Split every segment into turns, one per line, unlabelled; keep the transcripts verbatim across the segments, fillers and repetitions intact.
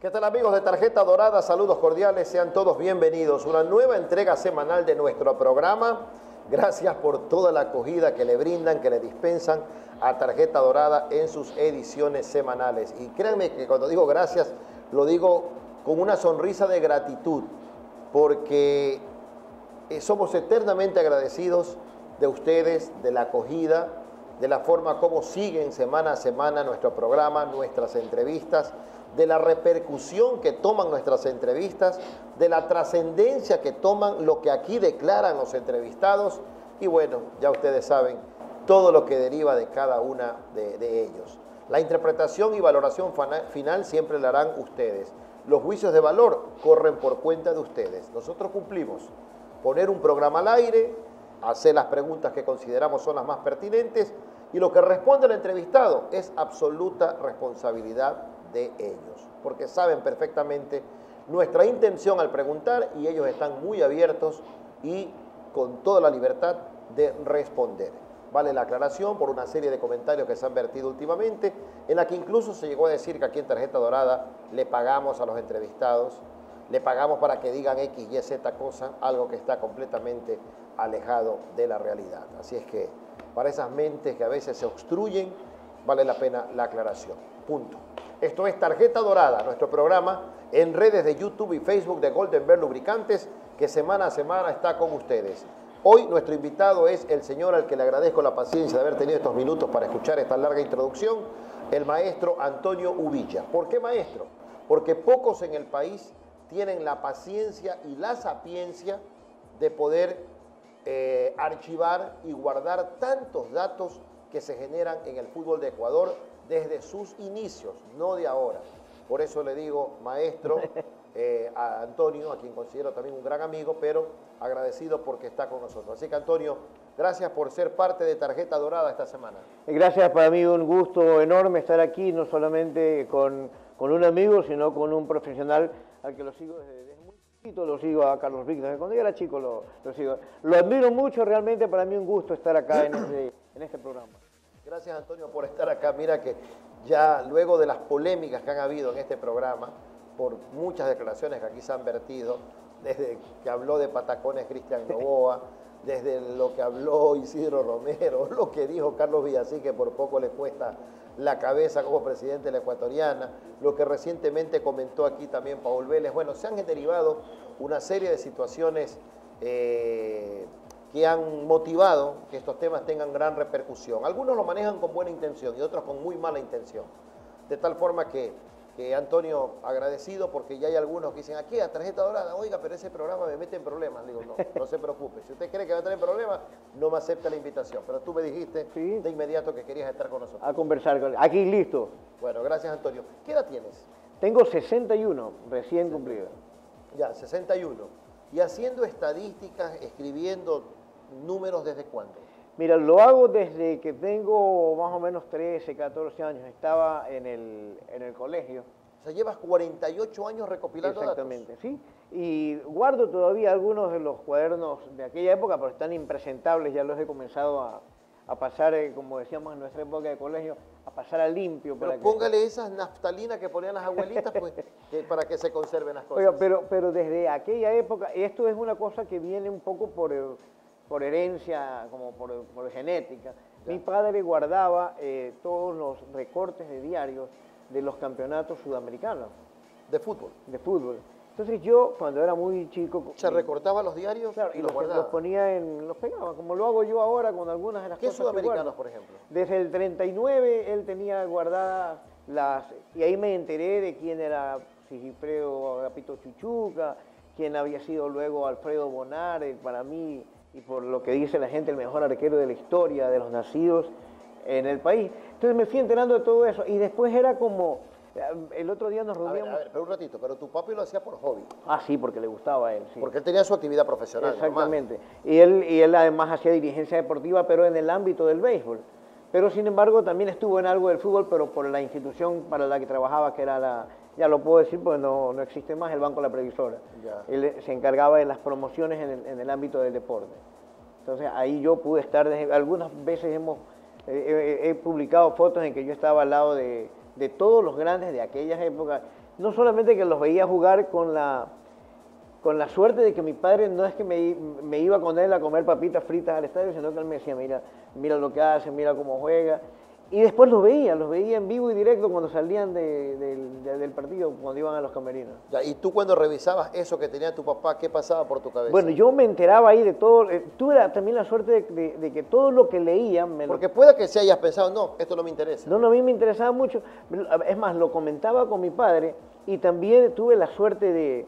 ¿Qué tal, amigos de Tarjeta Dorada? Saludos cordiales, sean todos bienvenidos. Una nueva entrega semanal de nuestro programa. Gracias por toda la acogida que le brindan, que le dispensan a Tarjeta Dorada en sus ediciones semanales. Y créanme que cuando digo gracias, lo digo con una sonrisa de gratitud, porque somos eternamente agradecidos de ustedes, de la acogida, de la forma como siguen semana a semana nuestro programa, nuestras entrevistas, de la repercusión que toman nuestras entrevistas, de la trascendencia que toman lo que aquí declaran los entrevistados y bueno, ya ustedes saben todo lo que deriva de cada una de, de ellos. La interpretación y valoración final siempre la harán ustedes. Los juicios de valor corren por cuenta de ustedes. Nosotros cumplimos poner un programa al aire, hacer las preguntas que consideramos son las más pertinentes y lo que responde el entrevistado es absoluta responsabilidad de ellos, porque saben perfectamente nuestra intención al preguntar y ellos están muy abiertos y con toda la libertad de responder. Vale la aclaración por una serie de comentarios que se han vertido últimamente, en la que incluso se llegó a decir que aquí en Tarjeta Dorada le pagamos a los entrevistados, le pagamos para que digan X, Y, Z cosa, algo que está completamente alejado de la realidad. Así es que para esas mentes que a veces se obstruyen, vale la pena la aclaración. Punto. Esto es Tarjeta Dorada, nuestro programa en redes de YouTube y Facebook de Golden Bear Lubricantes, que semana a semana está con ustedes. Hoy nuestro invitado es el señor al que le agradezco la paciencia de haber tenido estos minutos para escuchar esta larga introducción, el maestro Antonio Uvilla. ¿Por qué maestro? Porque pocos en el país tienen la paciencia y la sapiencia de poder eh, archivar y guardar tantos datos que se generan en el fútbol de Ecuador desde sus inicios, no de ahora. Por eso le digo, maestro, eh, a Antonio, a quien considero también un gran amigo, pero agradecido porque está con nosotros. Así que, Antonio, gracias por ser parte de Tarjeta Dorada esta semana.
Gracias, para mí un gusto enorme estar aquí, no solamente con, con un amigo, sino con un profesional al que lo sigo desde, desde muy chiquito, lo sigo a Carlos Víctor, cuando yo era chico lo, lo sigo. Lo admiro mucho, realmente para mí un gusto estar acá en este, en este programa.
Gracias, Antonio, por estar acá. Mira que ya luego de las polémicas que han habido en este programa, por muchas declaraciones que aquí se han vertido, desde que habló de patacones Cristian Novoa, desde lo que habló Isidro Romero, lo que dijo Carlos Villasí, que por poco le cuesta la cabeza como presidente de la Ecuatoriana, lo que recientemente comentó aquí también Paul Vélez. Bueno, se han derivado una serie de situaciones eh, que han motivado que estos temas tengan gran repercusión. Algunos lo manejan con buena intención y otros con muy mala intención. De tal forma que, que Antonio, agradecido porque ya hay algunos que dicen, aquí a Tarjeta Dorada, oiga, pero ese programa me mete en problemas. Digo, no, no se preocupe. Si usted cree que va a tener problemas, no me acepta la invitación. Pero tú me dijiste sí. de inmediato que querías estar con nosotros.
A conversar con él. Aquí listo.
Bueno, gracias, Antonio. ¿Qué edad tienes?
Tengo sesenta y uno, recién cumplido.
Ya, sesenta y uno. Y haciendo estadísticas, escribiendo números, ¿desde cuándo?
Mira, lo hago desde que tengo más o menos trece, catorce años. Estaba en el, en el colegio.
O sea, llevas cuarenta y ocho años recopilando
Exactamente,
datos.
sí. Y guardo todavía algunos de los cuadernos de aquella época, pero están impresentables. Ya los he comenzado a, a pasar, eh, como decíamos en nuestra época de colegio, a pasar a limpio.
Pero
para
póngale
que...
esas naftalinas que ponían las abuelitas pues, que, para que se conserven las cosas.
Oiga, pero, pero desde aquella época, esto es una cosa que viene un poco por... El, por herencia, como por, por genética. Ya. Mi padre guardaba eh, todos los recortes de diarios de los campeonatos sudamericanos.
¿De fútbol?
De fútbol. Entonces yo, cuando era muy chico...
¿Se recortaba los diarios
claro,
y los guardaba?
Los ponía en... los pegaba, como lo hago yo ahora con algunas de las
¿Qué
cosas
sudamericanos, por ejemplo?
Desde el treinta y nueve él tenía guardadas las... Y ahí me enteré de quién era Sigifredo Agapito Chuchuca, quién había sido luego Alfredo Bonar, para mí... y por lo que dice la gente, el mejor arquero de la historia de los nacidos en el país. Entonces me fui enterando de todo eso y después era como, el otro día nos reuníamos...
A ver, a ver, pero un ratito, pero tu papi lo hacía por hobby.
Ah, sí, porque le gustaba a él, sí.
Porque él tenía su actividad profesional.
Exactamente. Y él, y él además hacía dirigencia deportiva, pero en el ámbito del béisbol. Pero sin embargo también estuvo en algo del fútbol, pero por la institución para la que trabajaba, que era la... Ya lo puedo decir porque no, no existe más, el Banco La Previsora. Ya. Él se encargaba de las promociones en el, en el ámbito del deporte. Entonces ahí yo pude estar, desde, algunas veces hemos, eh, he, he publicado fotos en que yo estaba al lado de, de todos los grandes de aquellas épocas, no solamente que los veía jugar con la, con la suerte de que mi padre no es que me, me iba con él a comer papitas fritas al estadio, sino que él me decía, mira, mira lo que hace, mira cómo juega. Y después los veía, los veía en vivo y directo cuando salían de, de, de, del partido, cuando iban a los camerinos.
Ya, y tú cuando revisabas eso que tenía tu papá, ¿qué pasaba por tu cabeza?
Bueno, yo me enteraba ahí de todo, eh, tuve la, también la suerte de, de, de que todo lo que leía... Me
Porque
lo,
puede que se hayas pensado, no, esto no me interesa.
No, no, a mí me interesaba mucho, es más, lo comentaba con mi padre y también tuve la suerte de,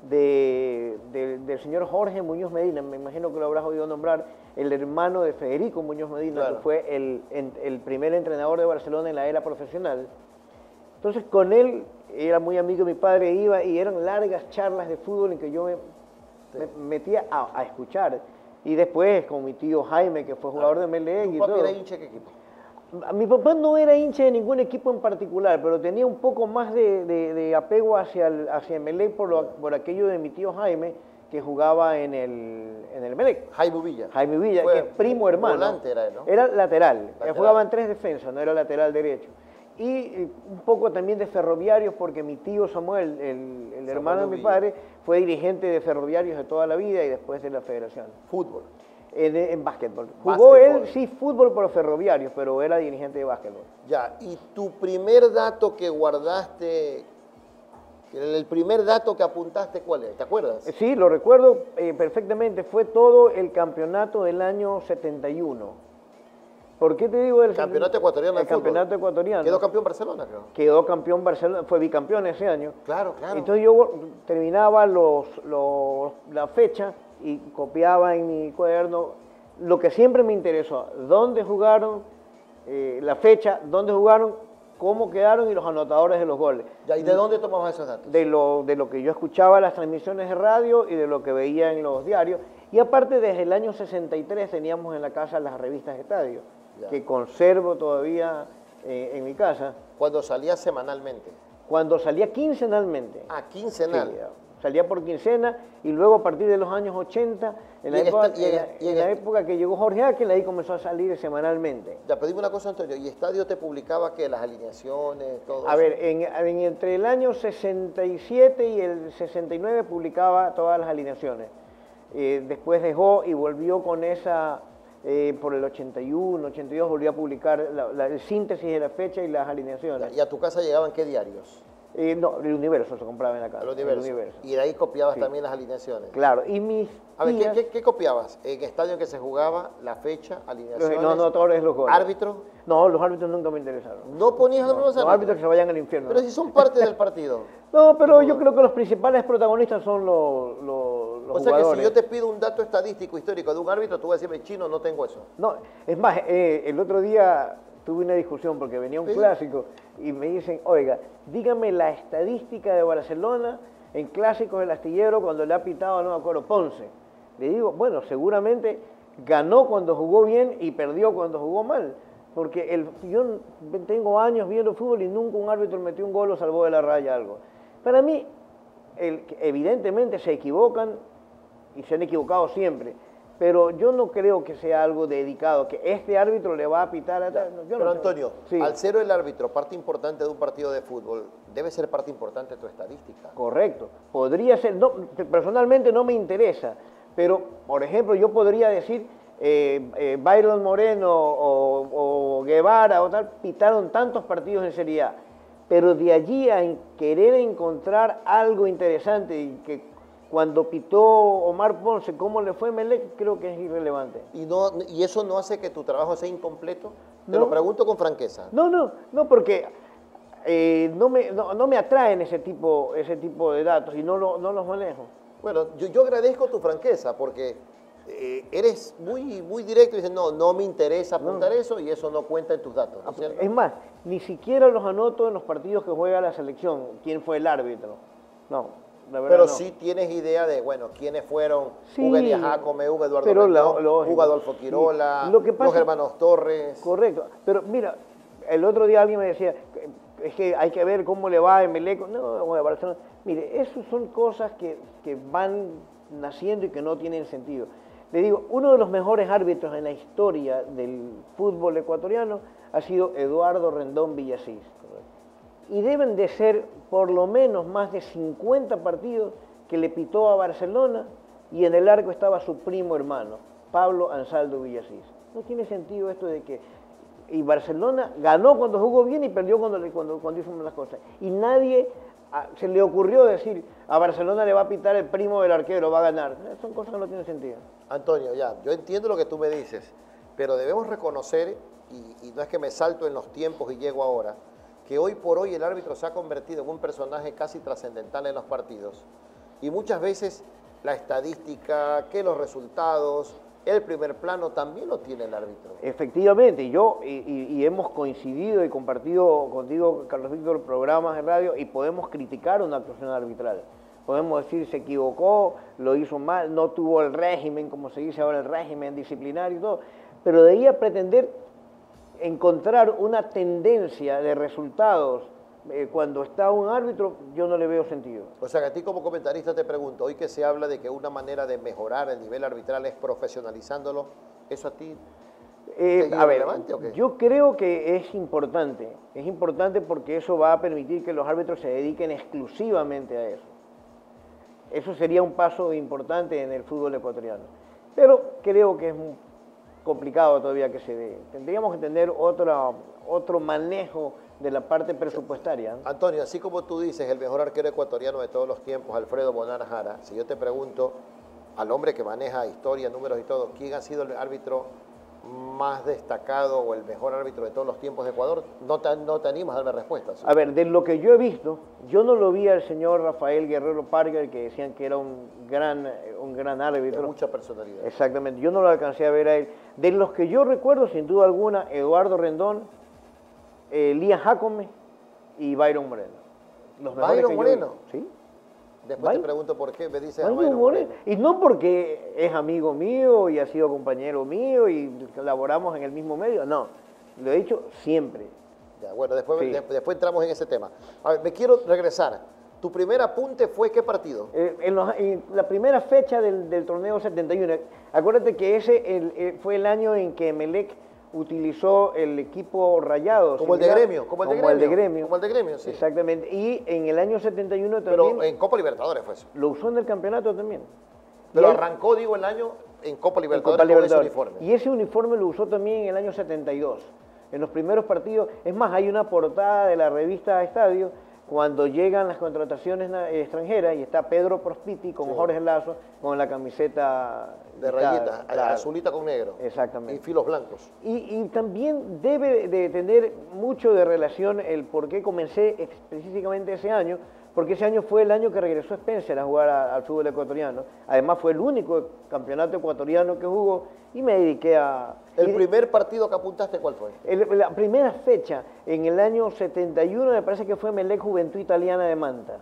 de, de, del señor Jorge Muñoz Medina, me imagino que lo habrás oído nombrar, el hermano de Federico Muñoz Medina, claro, que fue el, el primer entrenador de Barcelona en la era profesional. Entonces con él, era muy amigo de mi padre, iba y eran largas charlas de fútbol en que yo me, sí. me metía a, a escuchar. Y después con mi tío Jaime, que fue jugador ah, de Emelec.
¿Tu papá era hincha de qué equipo?
Mi papá no era hincha de ningún equipo en particular, pero tenía un poco más de, de, de apego hacia, el, hacia Emelec por, lo, por aquello de mi tío Jaime, que jugaba en el, en el Emelec.
Jaime Villa.
Jaime Villa, que es primo hermano.
Volante era él, ¿no?
Era lateral,
lateral.
Él jugaba en tres defensas, no era lateral derecho. Y un poco también de Ferroviarios, porque mi tío Samuel, el, el hermano de mi padre, fue dirigente de Ferroviarios de toda la vida y después de la federación.
Fútbol.
En, en básquetbol. Jugó él, sí, fútbol por Ferroviarios, pero era dirigente de básquetbol.
Ya, y tu primer dato que guardaste, el primer dato que apuntaste, ¿cuál es? ¿Te acuerdas?
Sí, lo recuerdo eh, perfectamente. Fue todo el campeonato del año setenta y uno. ¿Por qué te digo el
campeonato ecuatoriano?
El campeonato ecuatoriano.
Quedó campeón Barcelona, creo.
Quedó campeón Barcelona, fue bicampeón ese año.
Claro, claro.
Entonces yo terminaba los, los, la fecha y copiaba en mi cuaderno lo que siempre me interesó. Dónde jugaron, eh, la fecha, dónde jugaron, cómo quedaron y los anotadores de los goles.
Ya, ¿y de dónde tomabas esos datos?
De lo, de lo que yo escuchaba en las transmisiones de radio y de lo que veía en los diarios. Y aparte, desde el año sesenta y tres teníamos en la casa las revistas de estadio, ya, que conservo todavía eh, en mi casa.
¿Cuando salía semanalmente?
Cuando salía quincenalmente.
Ah, quincenal.
Sí, salía por quincena y luego a partir de los años ochenta, en, la, época, esta, y en, y en, en la época que llegó Jorge Áquila, ahí comenzó a salir semanalmente.
Ya, pero dime una cosa, Antonio, ¿y Estadio te publicaba qué? ¿Las alineaciones, todo
A
eso?
ver, en, en, entre el año sesenta y siete y el sesenta y nueve publicaba todas las alineaciones. Eh, después dejó y volvió con esa, eh, por el ochenta y uno, ochenta y dos, volvió a publicar la, la, el síntesis de la fecha y las alineaciones.
Ya, ¿y a tu casa llegaban qué diarios?
Eh, no, el Universo se compraba en la casa.
El Universo.
El Universo.
Y de ahí copiabas sí. también las alineaciones.
Claro, y mis
A ver,
tías,
¿qué, qué, ¿qué copiabas? ¿En estadio que se jugaba, la fecha, alineaciones?
No, no, todos los goles.
¿Árbitros?
No, los árbitros nunca me interesaron.
¿No ponías
no,
a los árbitros?
Los árbitros que se vayan al infierno.
Pero si son parte del partido.
No, pero no. Yo creo que los principales protagonistas son los, los, los
o sea
jugadores.
que si yo te pido un dato estadístico, histórico de un árbitro, tú vas a decirme, chino, no tengo eso.
No, es más, eh, el otro día tuve una discusión porque venía un ¿Sí? clásico y me dicen, oiga, dígame la estadística de Barcelona en clásicos del astillero cuando le ha pitado, no me acuerdo, Ponce. Le digo, bueno, seguramente ganó cuando jugó bien y perdió cuando jugó mal. Porque el, yo tengo años viendo fútbol y nunca un árbitro metió un gol o salvó de la raya algo. Para mí, el, evidentemente se equivocan y se han equivocado siempre. Pero yo no creo que sea algo dedicado, que este árbitro le va a pitar a tal.
Pero no Antonio, sí. al ser el árbitro parte importante de un partido de fútbol, debe ser parte importante de tu estadística.
Correcto. Podría ser, no, personalmente no me interesa, pero por ejemplo yo podría decir, eh, eh, Byron Moreno o, o Guevara o tal, pitaron tantos partidos en Serie A, pero de allí a querer encontrar algo interesante y que cuando pitó Omar Ponce, ¿cómo le fue a Emelec? Creo que es irrelevante.
¿Y, no, ¿Y eso no hace que tu trabajo sea incompleto? Te
no.
lo pregunto con franqueza.
No, no, no, porque eh, no, me, no, no me atraen ese tipo, ese tipo de datos y no, lo, no los manejo.
Bueno, yo, yo agradezco tu franqueza porque eh, eres muy, muy directo y dices, no, no me interesa apuntar no. eso y eso no cuenta en tus datos. ¿No es,
es más, ni siquiera los anoto en los partidos que juega la selección, quién fue el árbitro. No.
Pero no. sí tienes idea de, bueno, quiénes fueron sí, Hugo Elías Jacome, Hugo Eduardo
pero
Rendón,
lo, lo,
Hugo Adolfo Quirola,
sí. Lo que pasa,
los hermanos Torres.
Correcto, pero mira, el otro día alguien me decía, es que hay que ver cómo le va a Emelec, no, a Barcelona. Mire, esas son cosas que, que van naciendo y que no tienen sentido. Le digo, uno de los mejores árbitros en la historia del fútbol ecuatoriano ha sido Eduardo Rendón Villasís. y deben de ser por lo menos más de cincuenta partidos que le pitó a Barcelona y en el arco estaba su primo hermano, Pablo Ansaldo Villasís. No tiene sentido esto de que... Y Barcelona ganó cuando jugó bien y perdió cuando, cuando, cuando hizo malas cosas. Y nadie a, se le ocurrió decir, a Barcelona le va a pitar el primo del arquero, va a ganar. Son cosas que no tienen sentido.
Antonio, ya, yo entiendo lo que tú me dices, pero debemos reconocer, y, y no es que me salto en los tiempos y llego ahora, que hoy por hoy el árbitro se ha convertido en un personaje casi trascendental en los partidos. Y muchas veces la estadística, que los resultados, el primer plano también lo tiene el árbitro.
Efectivamente, y yo, y, y, y hemos coincidido y compartido contigo, Carlos Víctor, programas de radio y podemos criticar una actuación arbitral. Podemos decir, se equivocó, lo hizo mal, no tuvo el régimen, como se dice ahora, el régimen disciplinario y todo, pero de ahí a pretender encontrar una tendencia de resultados eh, cuando está un árbitro, yo no le veo sentido.
O sea, que a ti como comentarista te pregunto, hoy que se habla de que una manera de mejorar el nivel arbitral es profesionalizándolo, ¿eso a ti
eh,
te
a ver,
relevante o qué?
Yo creo que es importante, es importante porque eso va a permitir que los árbitros se dediquen exclusivamente a eso. Eso sería un paso importante en el fútbol ecuatoriano. Pero creo que es complicado todavía que se dé. Tendríamos que tener otra, otro manejo de la parte presupuestaria.
Antonio, así como tú dices, el mejor arquero ecuatoriano de todos los tiempos, Alfredo Bonar Jara, si yo te pregunto al hombre que maneja historia, números y todo, ¿quién ha sido el árbitro más destacado o el mejor árbitro de todos los tiempos de Ecuador? No te, no te animas a darme respuestas.
A ver, de lo que yo he visto, yo no lo vi al señor Rafael Guerrero Parker, que decían que era un gran, un gran árbitro.
De mucha personalidad.
Exactamente, yo no lo alcancé a ver a él. De los que yo recuerdo, sin duda alguna, Eduardo Rendón, eh, Lian Jacome y Byron Moreno. Los
¿Byron Moreno?
Sí.
Después
Byron,
te pregunto por qué me dices
Byron
a Byron
Moreno.
Moreno.
Y no porque es amigo mío y ha sido compañero mío y colaboramos en el mismo medio, no. Lo he dicho siempre.
Ya, bueno, después,
Sí.
de, después entramos en ese tema. A ver, me quiero regresar. ¿Tu primer apunte fue qué partido?
Eh, en, los- en la primera fecha del, del torneo setenta y uno, acuérdate que ese el- el- fue el año en que Emelec utilizó el equipo rayado.
Como el de
similar-
Gremio, como el de
como el de
Gremio,
Gremio.
como el de Gremio, sí.
Exactamente. Y en el año setenta y uno también
Pero en Copa Libertadores fue eso.
lo usó en el campeonato también.
Pero
Y él-
arrancó, digo, el año en Copa
en
Libertadores
Copa
con ese
Libertadores.
uniforme.
Y ese uniforme lo usó también en el año setenta y dos. En los primeros partidos, es más, hay una portada de la revista Estadio cuando llegan las contrataciones na- extranjeras y está Pedro Prospiti con
Sí.
Jorge Lazo con la camiseta
De
está-
rayitas,
claro.
azulita con negro.
Exactamente.
Y filos blancos.
Y, y también debe de tener mucho de relación el por qué comencé específicamente ese año, porque ese año fue el año que regresó Spencer a jugar a- al fútbol ecuatoriano. Además fue el único campeonato ecuatoriano que jugó y me dediqué a...
¿El
y-
primer partido que apuntaste cuál fue?
el- la primera fecha, en el año setenta y uno, me parece que fue Melec Juventud Italiana de Manta.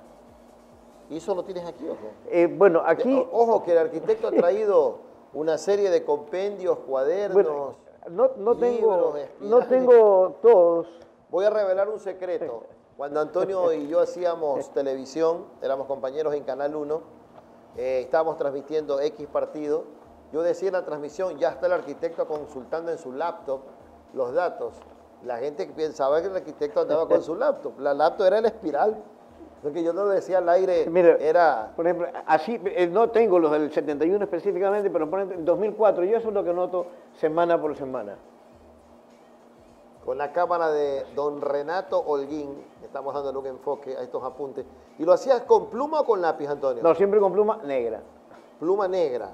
¿Y eso lo tienes aquí, ojo?
Eh, bueno, aquí...
O- Ojo, que el arquitecto ha traído una serie de compendios, cuadernos,
bueno, no, no tengo,
libros,
no
espirales.
tengo todos.
Voy a revelar un secreto. Cuando Antonio y yo hacíamos televisión, éramos compañeros en Canal uno, eh, estábamos transmitiendo X partido, yo decía en la transmisión, ya está el arquitecto consultando en su laptop los datos. La gente pensaba que el arquitecto andaba con su laptop. La laptop era el espiral. Lo que yo no lo decía al aire
Mira,
era...
por ejemplo, así, eh, no tengo los del setenta y uno específicamente, pero por ejemplo, en dos mil cuatro, yo eso es lo que noto semana por semana.
Con la cámara de don Renato Holguín, estamos dándole un enfoque a estos apuntes. ¿Y lo hacías con pluma o con lápiz, Antonio?
No, siempre con pluma negra.
Pluma negra.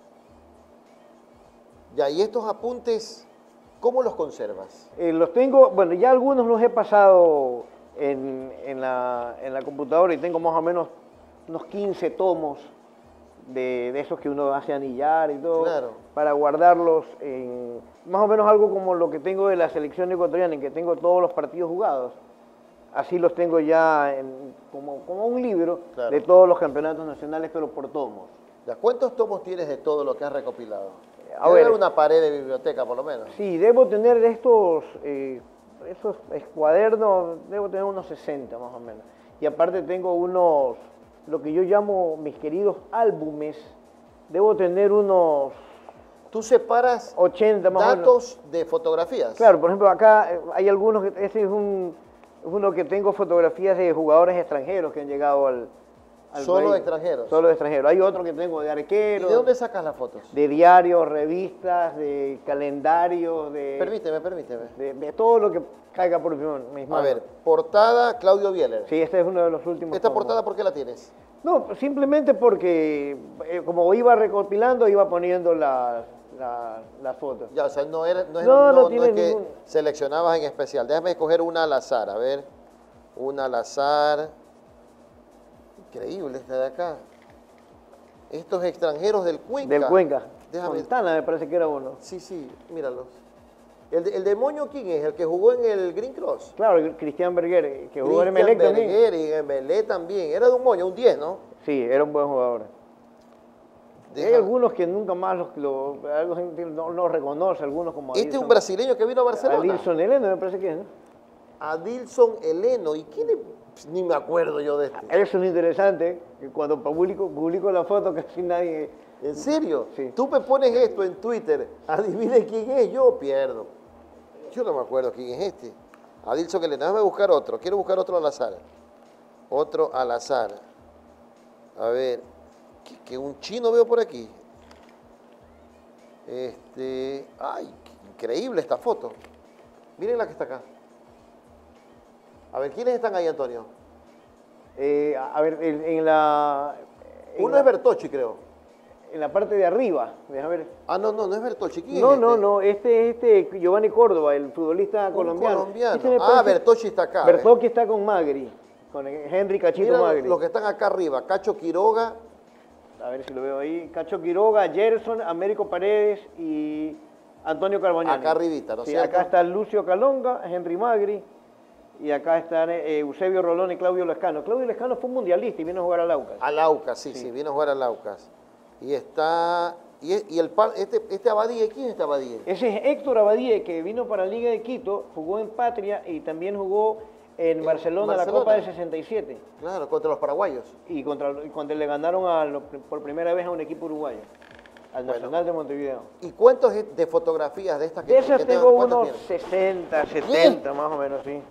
Ya, y estos apuntes, ¿cómo los conservas?
Eh, los tengo, bueno, ya algunos los he pasado en, en la, en la computadora y tengo más o menos unos quince tomos de, de esos que uno hace anillar y todo,
Claro.
para guardarlos en más o menos algo como lo que tengo de la selección ecuatoriana, en que tengo todos los partidos jugados. Así los tengo ya en- como, como un libro
Claro.
de todos los campeonatos nacionales, pero por tomos.
Ya, ¿cuántos tomos tienes de todo lo que has recopilado?
A
Debe
ver.
haber una pared de biblioteca, por lo menos.
Sí, debo tener de estos, eh, esos es- cuadernos, debo tener unos sesenta más o menos. Y aparte tengo unos, lo que yo llamo mis queridos álbumes, debo tener unos
Tú separas
ochenta más o menos.
datos de fotografías.
Claro, por ejemplo, acá eh, hay algunos, que- ese es un, Uno que tengo fotografías de jugadores extranjeros que han llegado al, al
Solo
Rey.
extranjeros.
Solo extranjeros. Hay otro que tengo de
¿Y
arqueros.
de dónde sacas las fotos?
De diarios, revistas, de calendarios, de,
Permíteme, permíteme.
de, de todo lo que caiga por mis manos.
A ver, portada Claudio Bieler.
Sí, este es uno de los últimos.
¿Esta
tomos.
portada por qué la tienes?
No, simplemente porque eh, como iba recopilando, iba poniendo las la, la fotos.
Ya, o sea, no, era, no, es,
No,
no,
no
no
tiene
es que
ningún-
seleccionabas en especial. Déjame escoger una al azar, a ver. Una al azar. Increíble esta de acá. Estos extranjeros del Cuenca.
Del Cuenca.
Déjame.
Fontana me parece que era uno.
Sí, sí, míralos. ¿El, de- el demonio quién es? ¿El que jugó en el Green Cross?
Claro, Cristian Berger, que jugó en
Cristian
Emelec también.
Berger y en Emelec también. Era de un moño, un diez, ¿no?
Sí, era un buen jugador. Hay
Deja-
algunos que nunca más los, lo, algo gente no, no reconoce, algunos como
Este es un
Adilson-
brasileño que vino a Barcelona.
Adilson Heleno me parece que es, ¿no?
Adilson Heleno. ¿Y quién es? Pues, ni me acuerdo yo de este.
Eso es interesante, que cuando publico, publico la foto casi nadie...
¿En serio?
Sí.
Tú me pones esto en Twitter, adivine quién es, yo pierdo. Yo no me acuerdo quién es este. Adilson Heleno, déjame buscar otro. Quiero buscar otro al azar. Otro al azar. A ver, que, que un chino veo por aquí. Este, ay, qué increíble esta foto. Miren la que está acá. A ver, ¿quiénes están ahí, Antonio?
Eh, a a ver, en, en la... en
Uno
la-
es Bertocci, creo.
en la parte de arriba, déjame ver.
Ah, no, no, no es Bertocci. ¿Quién
No,
es
no,
este?
no, este es este Giovanni Córdoba, el futbolista
Un
colombiano.
colombiano.
Este me
Ah,
parece-
Bertocci está acá. ¿ves?
Bertocchi está con Magri, con Henry Cachito
Mira
Magri.
los que están acá arriba. Cacho Quiroga.
A ver si lo veo ahí. Cacho Quiroga, Gerson, Américo Paredes y Antonio Carbañani.
Acá arribita, ¿no es
Sí,
cierto?
acá está Lucio Calonga, Henry Magri, y acá están eh, Eusebio Rolón y Claudio Lescano. Claudio Lescano fue un mundialista y vino a jugar al Aucas.
Al Aucas, sí, sí,
Sí.
vino a jugar al Aucas. Y está. Y, es- y el par- este, este Abadie, ¿quién es este Abadie?
Ese es Héctor Abadie, que vino para la Liga de Quito, jugó en Patria y también jugó en
En
Barcelona, la
Barcelona.
Copa del sesenta y siete.
Claro, contra los paraguayos.
Y contra, y cuando le ganaron a lo- por primera vez a un equipo uruguayo, al
Bueno.
Nacional de Montevideo.
¿Y cuántos es de fotografías de estas que
De esas
que tengan-
tengo
cuántas
unos
tienes?
sesenta, setenta más o menos, sí.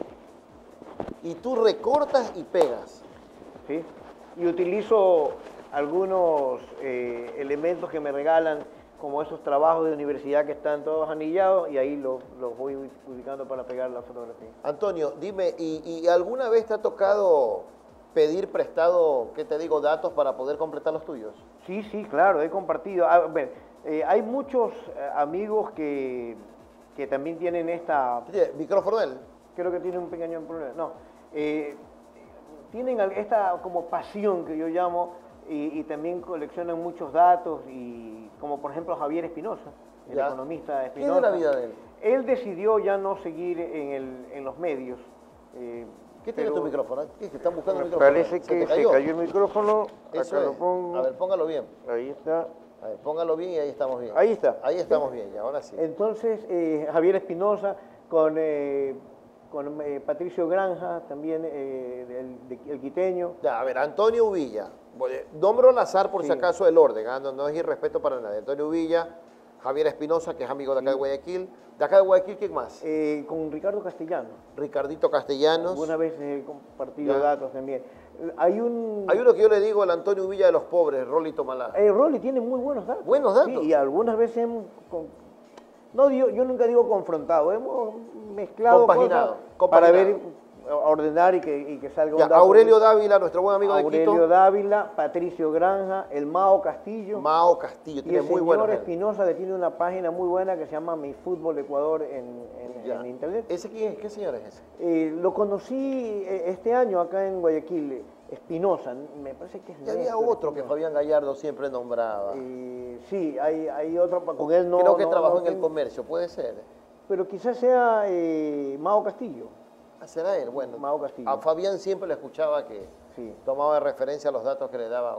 Y tú recortas y pegas.
¿Sí? Y utilizo algunos eh, elementos que me regalan, como esos trabajos de universidad que están todos anillados, y ahí los, los voy ubicando para pegar la fotografía.
Antonio, dime, ¿y, y alguna vez te ha tocado pedir prestado, qué te digo, datos para poder completar los tuyos?
Sí, sí, claro, he compartido. A ver, eh, hay muchos eh, amigos que, que también tienen esta...
Oye, micrófono él.
Creo que tienen un pequeño problema. No, eh, tienen al- esta como pasión que yo llamo y, y también coleccionan muchos datos, y como por ejemplo Javier Espinosa, el
Ya.
economista
¿Qué
Espinosa.
es de la vida de él?
Él decidió ya no seguir en, el- en los medios. eh,
¿Qué tiene
pero
tu micrófono? ¿Qué es que están buscando el
Me
micrófono?
parece
¿Se
que
te
se
cayó?
cayó el micrófono.
Eso
Acá
es.
lo pongo.
A ver, póngalo bien.
Ahí está.
A ver, póngalo bien y ahí estamos bien.
Ahí está.
Ahí estamos bien, ya, ahora sí.
Entonces, eh, Javier Espinosa con, eh, con eh, Patricio Granja, también eh, el, de- el quiteño.
Ya, a ver, Antonio Uvilla. Bueno, nombro al azar por
Sí.
si acaso el orden, ¿ah? no, no es irrespeto para nadie. Antonio Uvilla, Javier Espinosa, que es amigo de acá de Guayaquil. De acá de Guayaquil, ¿quién más?
Eh, con Ricardo Castellano.
Ricardito Castellanos.
Alguna vez he compartido
Ya.
datos también. Eh, Hay un...
Hay uno que yo le digo, el Antonio Uvilla de los pobres, Rolito Malá.
Eh, Rolly tiene muy buenos datos.
Buenos datos.
Sí, y algunas veces hemos... con- No, yo, yo nunca digo confrontado, hemos mezclado
Compaginado,
cosas
compaginado.
para ver, ordenar y que, y que salga un
Ya,
dato.
Aurelio Dávila, nuestro buen amigo de
Aurelio
Quito.
Dávila, Patricio Granja, el Mao Castillo.
Mao Castillo,
Y
tiene
el
muy
señor
buenos.
Espinosa, que tiene una página muy buena que se llama Mi Fútbol Ecuador en, en-
Ya.
en internet.
¿Ese quién es? ¿Qué señor es ese?
Eh, lo conocí eh, este año acá en Guayaquil, eh, Espinosa, me parece que es
Y había
Néstor
otro que
Espinosa.
Fabián Gallardo siempre nombraba.
Eh, sí, hay, hay otro, con él no...
Creo que
no-
trabajó
no
en el
tengo-
comercio, puede ser.
Pero quizás sea eh, Mao Castillo.
Ah, será él, bueno.
Mao Castillo.
A Fabián siempre le escuchaba que
Sí.
tomaba de referencia los datos que le daba.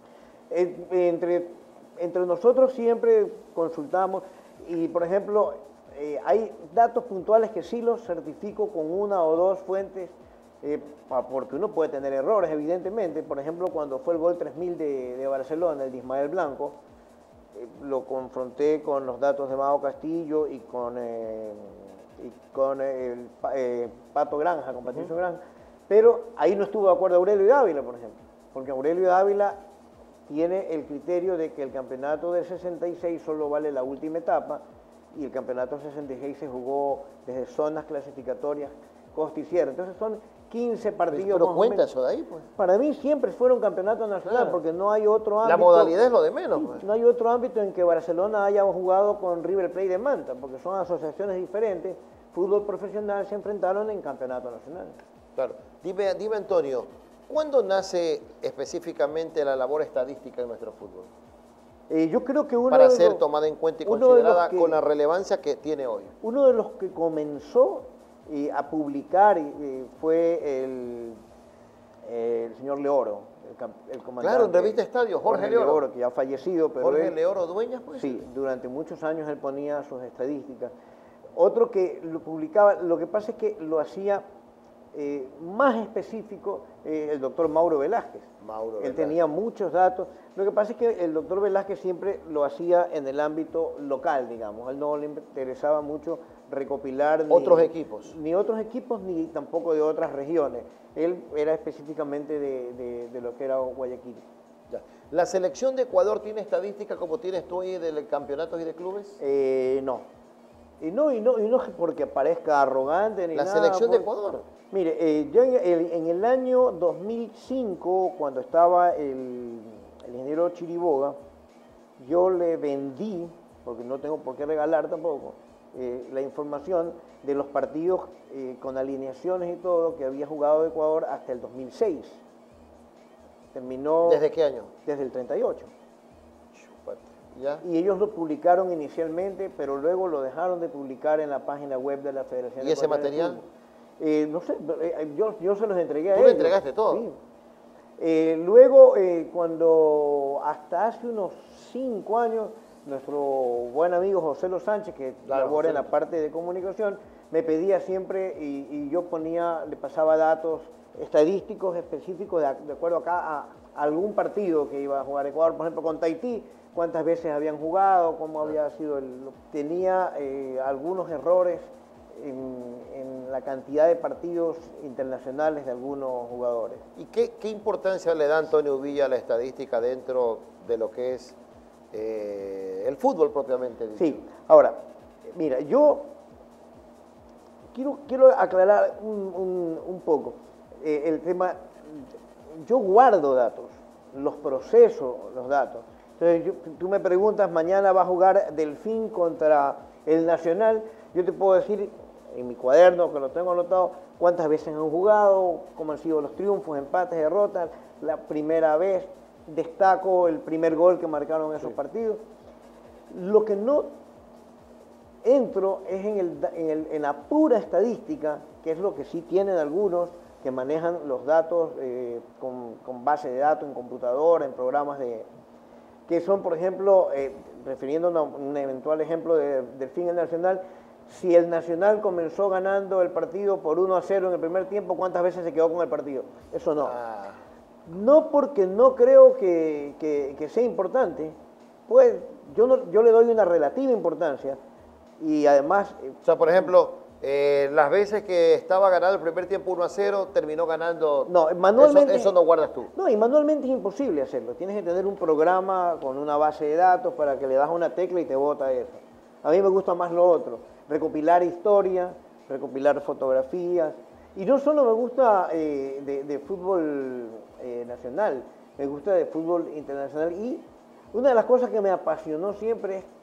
Eh, entre, entre nosotros siempre consultamos y, por ejemplo, eh, hay datos puntuales que sí los certifico con una o dos fuentes, eh, pa- porque uno puede tener errores, evidentemente. Por ejemplo, cuando fue el gol tres mil de, de Barcelona, el de Ismael Blanco, eh, lo confronté con los datos de Mao Castillo y con, eh, y con el eh, Pato Granja, con Patricio uh-huh. Granja, pero ahí no estuvo de acuerdo Aurelio Dávila, por ejemplo, porque Aurelio Dávila tiene el criterio de que el campeonato del sesenta y seis solo vale la última etapa y el campeonato del sesenta y seis se jugó desde zonas clasificatorias, costa y sierra. Entonces son quince partidos.
Pero cuenta eso de ahí, pues.
Para mí siempre fueron campeonato nacional, claro, porque no hay otro ámbito.
La modalidad es lo de menos,
sí,
pues.
No hay otro ámbito en que Barcelona haya jugado con River Plate de Manta, porque son asociaciones diferentes. Fútbol profesional se enfrentaron en campeonato nacional.
Claro. Dime, dime Antonio, ¿cuándo nace específicamente la labor estadística en nuestro fútbol?
Eh, yo creo que uno
Para
de
ser
los,
tomada en cuenta y considerada que, con la relevancia que tiene hoy.
Uno de los que comenzó eh, a publicar eh, fue el, eh, el señor Leoro, el, el comandante.
Claro, en Revista Estadio, Jorge, Jorge Leoro. Leoro.
Que ya ha fallecido. Pero
Jorge
él,
Leoro Dueñas, pues.
Sí, durante muchos años él ponía sus estadísticas. Otro que lo publicaba, lo que pasa es que lo hacía eh, más específico eh, el doctor Mauro Velázquez.
Mauro
Él
Velázquez.
tenía muchos datos. Lo que pasa es que el doctor Velázquez siempre lo hacía en el ámbito local, digamos. A él no le interesaba mucho recopilar
otros
ni,
equipos.
Ni otros equipos, ni tampoco de otras regiones. Él era específicamente de, de, de lo que era Guayaquil.
Ya. ¿La selección de Ecuador tiene estadísticas como tienes tú ahí de campeonatos y de clubes?
Eh, no. Y no, y no, y no porque parezca arrogante ni
¿La
nada.
¿La selección
por...
de Ecuador?
Mire, eh, yo en el, en el año dos mil cinco, cuando estaba el, el ingeniero Chiriboga, yo le vendí, porque no tengo por qué regalar tampoco, eh, la información de los partidos eh, con alineaciones y todo que había jugado Ecuador hasta el dos mil seis. Terminó...
¿Desde qué año?
Desde el treinta y ocho.
¿Ya?
Y ellos lo publicaron inicialmente, pero luego lo dejaron de publicar en la página web de la Federación.
¿Y ese material?
Eh, no sé, yo, yo se los entregué a
ellos. ¿Tú le entregaste todo?
Sí. Eh, luego, eh, cuando hasta hace unos cinco años, nuestro buen amigo José Los Sánchez, que
claro,
labora
José.
en la parte de comunicación, me pedía siempre y, y yo ponía, le pasaba datos estadísticos específicos de, de acuerdo acá a, a algún partido que iba a jugar Ecuador, por ejemplo con Tahití, cuántas veces habían jugado, cómo había sido el... Tenía eh, algunos errores en, en la cantidad de partidos internacionales de algunos jugadores.
¿Y qué, qué importancia le da Antonio Villa a la estadística dentro de lo que es eh, el fútbol propiamente dicho?
Sí, ahora, mira, yo quiero, quiero aclarar un, un, un poco eh, el tema. Yo guardo datos, los proceso los datos. Entonces, yo, tú me preguntas, mañana va a jugar Delfín contra el Nacional, yo te puedo decir en mi cuaderno, que lo tengo anotado, cuántas veces han jugado, cómo han sido los triunfos, empates, derrotas, la primera vez, destaco el primer gol que marcaron esos sí. partidos. Lo que no entro es en, el, en, el, en la pura estadística, que es lo que sí tienen algunos, que manejan los datos eh, con, con base de datos en computadora, en programas de... que son, por ejemplo, eh, refiriéndonos a un eventual ejemplo de, del fin del Nacional, si el Nacional comenzó ganando el partido por uno a cero en el primer tiempo, ¿cuántas veces se quedó con el partido? Eso no. Ah. No porque no creo que, que, que sea importante, pues yo, no, yo le doy una relativa importancia y además...
O sea, por ejemplo... Eh, las veces que estaba ganando el primer tiempo uno a cero, terminó ganando...
No, manualmente...
Eso, eso no guardas tú.
No, y manualmente es imposible hacerlo. Tienes que tener un programa con una base de datos para que le das una tecla y te bota eso. A mí me gusta más lo otro. Recopilar historia, recopilar fotografías. Y no solo me gusta eh, de, de fútbol eh, nacional, me gusta de fútbol internacional. Y una de las cosas que me apasionó siempre es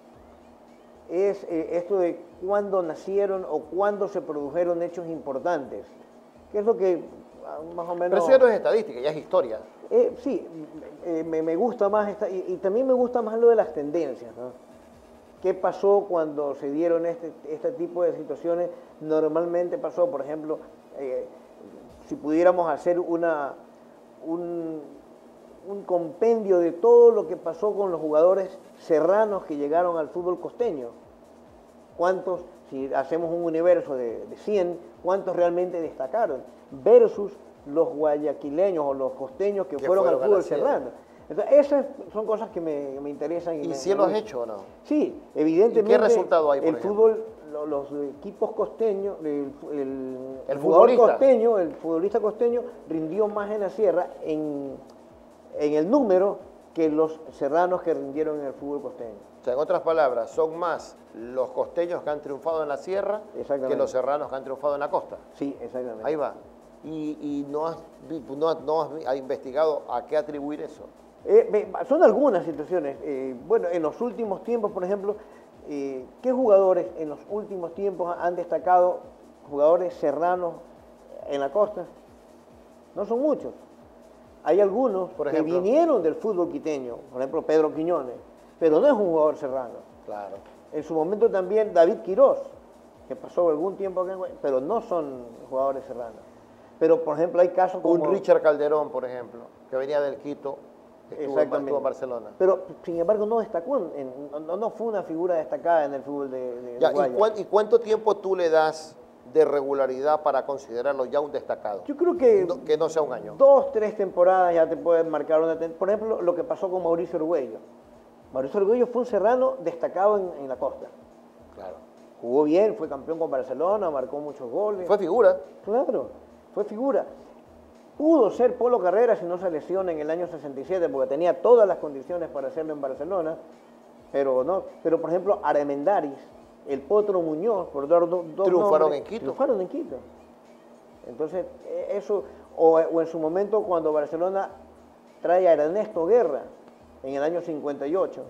es eh, esto de cuándo nacieron o cuándo se produjeron hechos importantes, que es lo que más o menos...
Pero eso ya no es estadística, ya es historia.
Eh, sí, eh, me, me gusta más, esta, y, y también me gusta más lo de las tendencias, ¿no? ¿Qué pasó cuando se dieron este, este tipo de situaciones? Normalmente pasó, por ejemplo, eh, si pudiéramos hacer una, un, un compendio de todo lo que pasó con los jugadores serranos que llegaron al fútbol costeño. ¿Cuántos, si hacemos un universo de, de cien, cuántos realmente destacaron? Versus los guayaquileños o los costeños que, que fueron, fueron al fútbol serrano. Entonces, esas son cosas que me, me interesan.
¿Y,
¿Y
si lo has hecho o no?
Sí, evidentemente.
¿Y qué resultado hay, por
el
ejemplo?
fútbol lo- los equipos costeños, el, el,
El
jugador
futbolista.
costeño, el futbolista costeño rindió más en la sierra en, en el número que los serranos que rindieron en el fútbol costeño.
O sea, en otras palabras, son más los costeños que han triunfado en la sierra que
Exactamente.
los serranos que han triunfado en la costa.
Sí, exactamente.
Ahí va. Y, y no, has, vi- no, has- no has vi- investigado a qué atribuir eso.
Eh, ve- son algunas situaciones. Eh, bueno, en los últimos tiempos, por ejemplo, eh, ¿qué jugadores en los últimos tiempos han destacado jugadores serranos en la costa? No son muchos. Hay algunos
Por
que
ejemplo.
vinieron del fútbol quiteño, por ejemplo Pedro Quiñones, pero no es un jugador serrano.
Claro.
En su momento también David Quirós, que pasó algún tiempo acá, en Gua- pero no son jugadores serranos. Pero, por ejemplo, hay casos como...
Un Richard Calderón, por ejemplo, que venía del Quito, que estuvo, en-
Exactamente.
estuvo en Barcelona.
Pero, sin embargo, no destacó, en- en- no, no fue una figura destacada en el fútbol de, de
Ya, ¿y,
Guaya.
cuán- y cuánto tiempo tú le das de regularidad para considerarlo ya un destacado?
Yo creo que
No- que no sea un año.
dos, tres temporadas ya te pueden marcar una... ten- Por ejemplo, lo que pasó con Mauricio Arguello. Mauricio Arguello fue un serrano destacado en, en la costa.
Claro.
Jugó bien, fue campeón con Barcelona, marcó muchos goles.
Fue figura.
Claro, fue figura. Pudo ser Polo Carrera si no se lesiona en el año sesenta y siete, porque tenía todas las condiciones para hacerlo en Barcelona, pero no. Pero, por ejemplo, Armendáriz, el Potro Muñoz, por dar do- dos
Triunfaron
nombres,
en Quito.
Triunfaron en Quito. Entonces, eh, eso, o, o en su momento cuando Barcelona trae a Ernesto Guerra en el año cincuenta y ocho,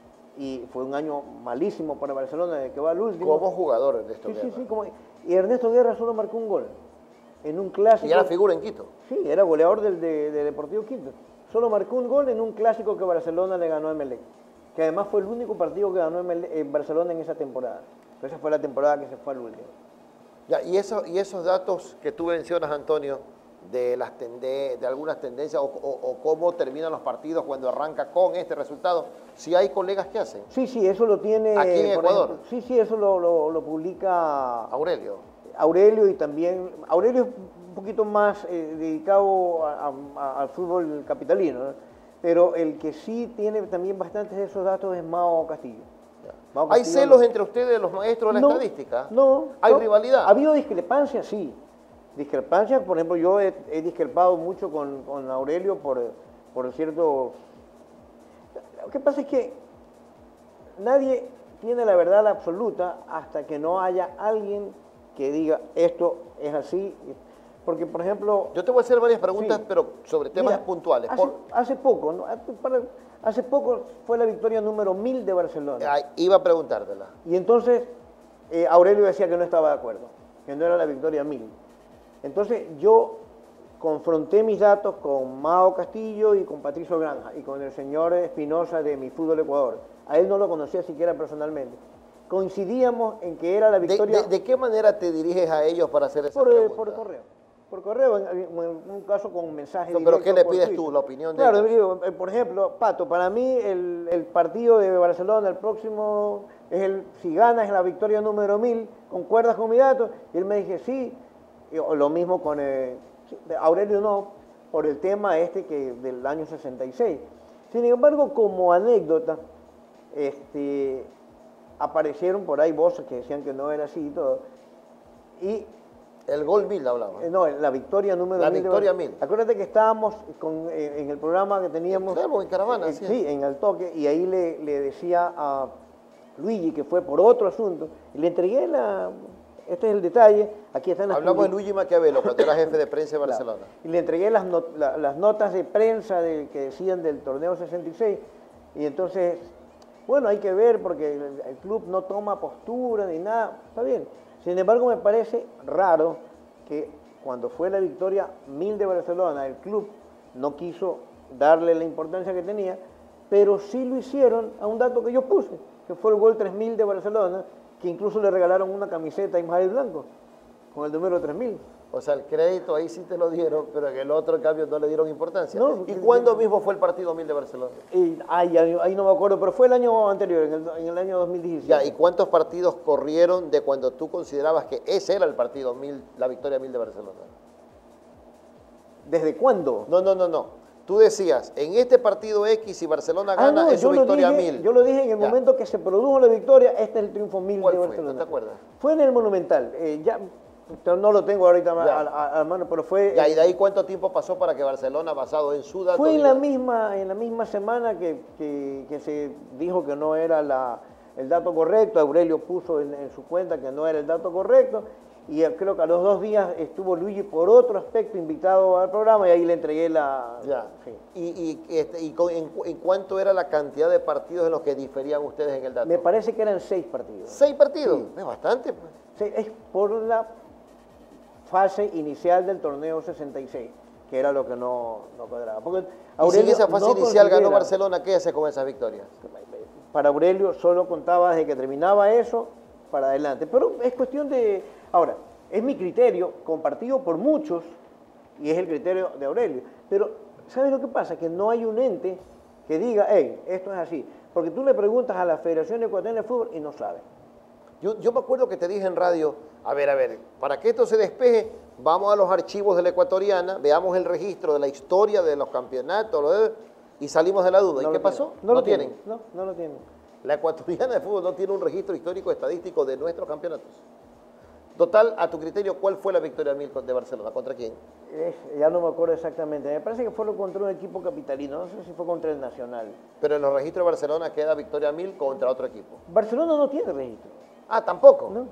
y fue un año malísimo para Barcelona, de que va al último.
Como jugador de esto.
Sí, sí, sí, como, y Ernesto Guerra solo marcó un gol en un clásico.
Y era figura en Quito.
Sí, era goleador del de, de Deportivo Quito. Solo marcó un gol en un clásico que Barcelona le ganó a Emelec, que además fue el único partido que ganó Emelec- en Barcelona en esa temporada. Esa fue la temporada que se fue al último.
Ya, y, eso, y esos datos que tú mencionas, Antonio, de, las tende- de algunas tendencias o, o- o cómo terminan los partidos cuando arranca con este resultado, si hay colegas que hacen.
Sí, sí, eso lo tiene...
¿Aquí en
por
Ecuador?
ejemplo, sí, sí, eso lo, lo- lo publica
Aurelio.
Aurelio, y también... Aurelio es un poquito más eh, dedicado a- a- al fútbol capitalino, ¿no? Pero el que sí tiene también bastantes de esos datos es Mao Castillo. Mao
¿Hay
Castillo
celos
no-
entre ustedes, los maestros de la
No,
estadística?
No.
¿Hay
no.
rivalidad?
Ha habido discrepancias, sí. Discrepancias, por ejemplo, yo he, he discrepado mucho con, con Aurelio por, por cierto... Lo que pasa es que nadie tiene la verdad absoluta hasta que no haya alguien que diga esto es así. Porque, por ejemplo...
Yo te voy a hacer varias preguntas,
Sí.
pero sobre temas
Mira,
puntuales.
Hace,
Por-
hace poco, ¿no? Hace- para- hace poco fue la victoria número mil de Barcelona.
Ay, iba a preguntártela.
Y entonces eh, Aurelio decía que no estaba de acuerdo, que no era la victoria mil. Entonces yo confronté mis datos con Mao Castillo y con Patricio Granja y con el señor Espinosa de Mi Fútbol Ecuador. A él no lo conocía siquiera personalmente. Coincidíamos en que era la
¿De,
victoria
de- de qué manera te diriges a ellos para hacer esa
por, eh,
pregunta?
por correo. Por correo, en, en un caso con un mensaje
No, pero
directo
¿qué le
por
pides
Twitter.
tú? ¿La opinión de
Claro,
ellos?
digo, eh, por ejemplo, Pato, para mí el, el partido de Barcelona, el próximo, es el, si ganas es la victoria número mil, ¿concuerdas con mi dato? Y él me dije, sí. Y, o lo mismo con eh, sí, de Aurelio no, por el tema este que del año sesenta y seis. Sin embargo, como anécdota, este, aparecieron por ahí voces que decían que no era así y todo. Y
El gol mil hablaba.
eh, no, la victoria número
La
mil. de
victoria
Bar-
mil.
Acuérdate que estábamos con, eh, en el programa que teníamos.
Claro, en caravana,
eh,
sí.
sí, en el toque, y ahí le, le decía a Luigi, que fue por otro asunto, y le entregué la. Este es el detalle, aquí están las
Hablamos de
public-
Luigi Maquiavelo, cuando era jefe de prensa de
Claro.
Barcelona.
Y le entregué las, not- la- las notas de prensa de- que decían del torneo sesenta y seis. Y entonces, bueno, hay que ver porque el, el club no toma postura ni nada. Está bien. Sin embargo, me parece raro que cuando fue la victoria mil de Barcelona, el club no quiso darle la importancia que tenía, pero sí lo hicieron a un dato que yo puse, que fue el gol tres mil de Barcelona, que incluso le regalaron una camiseta a Ismael Blanco con el número tres mil.
O sea, el crédito ahí sí te lo dieron, pero en el otro, en cambio, no le dieron importancia.
No,
¿Y
que-
cuándo mismo fue el partido mil de Barcelona?
Y, ay, ahí, ahí no me acuerdo, pero fue el año anterior, en el, en el año dos mil diecisiete.
Ya, ¿y cuántos partidos corrieron de cuando tú considerabas que ese era el partido mil, la victoria mil de Barcelona?
¿Desde cuándo?
No, no, no, no. tú decías, en este partido X, si Barcelona
Ah,
gana,
no,
es su
yo lo
victoria
dije-
mil.
Yo lo dije en el
Ya.
momento que se produjo la victoria, este es el triunfo mil
¿Cuál
de
fue?
Barcelona.
¿No te acuerdas?
Fue en el Monumental. eh, ya, no lo tengo ahorita
Ya.
a, a- a mano, pero fue...
Ya, ¿y de ahí cuánto tiempo pasó para que Barcelona, basado en su dato,
Fue en la
diga,
misma, en la misma semana que, que- que se dijo que no era la- el dato correcto. Aurelio puso en, en su cuenta que no era el dato correcto. Y eh, creo que a los dos días estuvo Luigi por otro aspecto invitado al programa y ahí le entregué la...
Ya.
sí.
¿Y, y, este, y con- en, cu- en cuánto era la cantidad de partidos en los que diferían ustedes en el dato?
Me parece que eran seis partidos.
¿Seis partidos?
Sí.
Es bastante, pues.
Sí, es por la fase inicial del torneo sesenta y seis, que era lo que no, no cuadraba. Porque
Y si en
Aurelio
esa fase
no
inicial ganó
considera-
Barcelona, ¿qué hace con esas victorias?
Para Aurelio solo contaba desde que terminaba eso para adelante. Pero es cuestión de... Ahora, es mi criterio, compartido por muchos, y es el criterio de Aurelio. Pero, ¿sabes lo que pasa? Que no hay un ente que diga, hey, esto es así. Porque tú le preguntas a la Federación Ecuatoriana de Fútbol y no sabe.
Yo, yo me acuerdo que te dije en radio, a ver, a ver, para que esto se despeje, vamos a los archivos de la Ecuatoriana, veamos el registro de la historia de los campeonatos, lo de- y salimos de la duda.
No
¿Y
lo
qué
tienen.
pasó?
No, lo tienen. No, no lo tienen.
La Ecuatoriana de Fútbol no tiene un registro histórico estadístico de nuestros campeonatos. Total, a tu criterio, ¿cuál fue la victoria mil de Barcelona? ¿Contra quién?
Es- ya no me acuerdo exactamente. Me parece que fue contra un equipo capitalino. No sé si fue contra el Nacional.
Pero en los registros de Barcelona queda victoria mil contra otro equipo.
Barcelona no tiene registro.
Ah, tampoco.
No.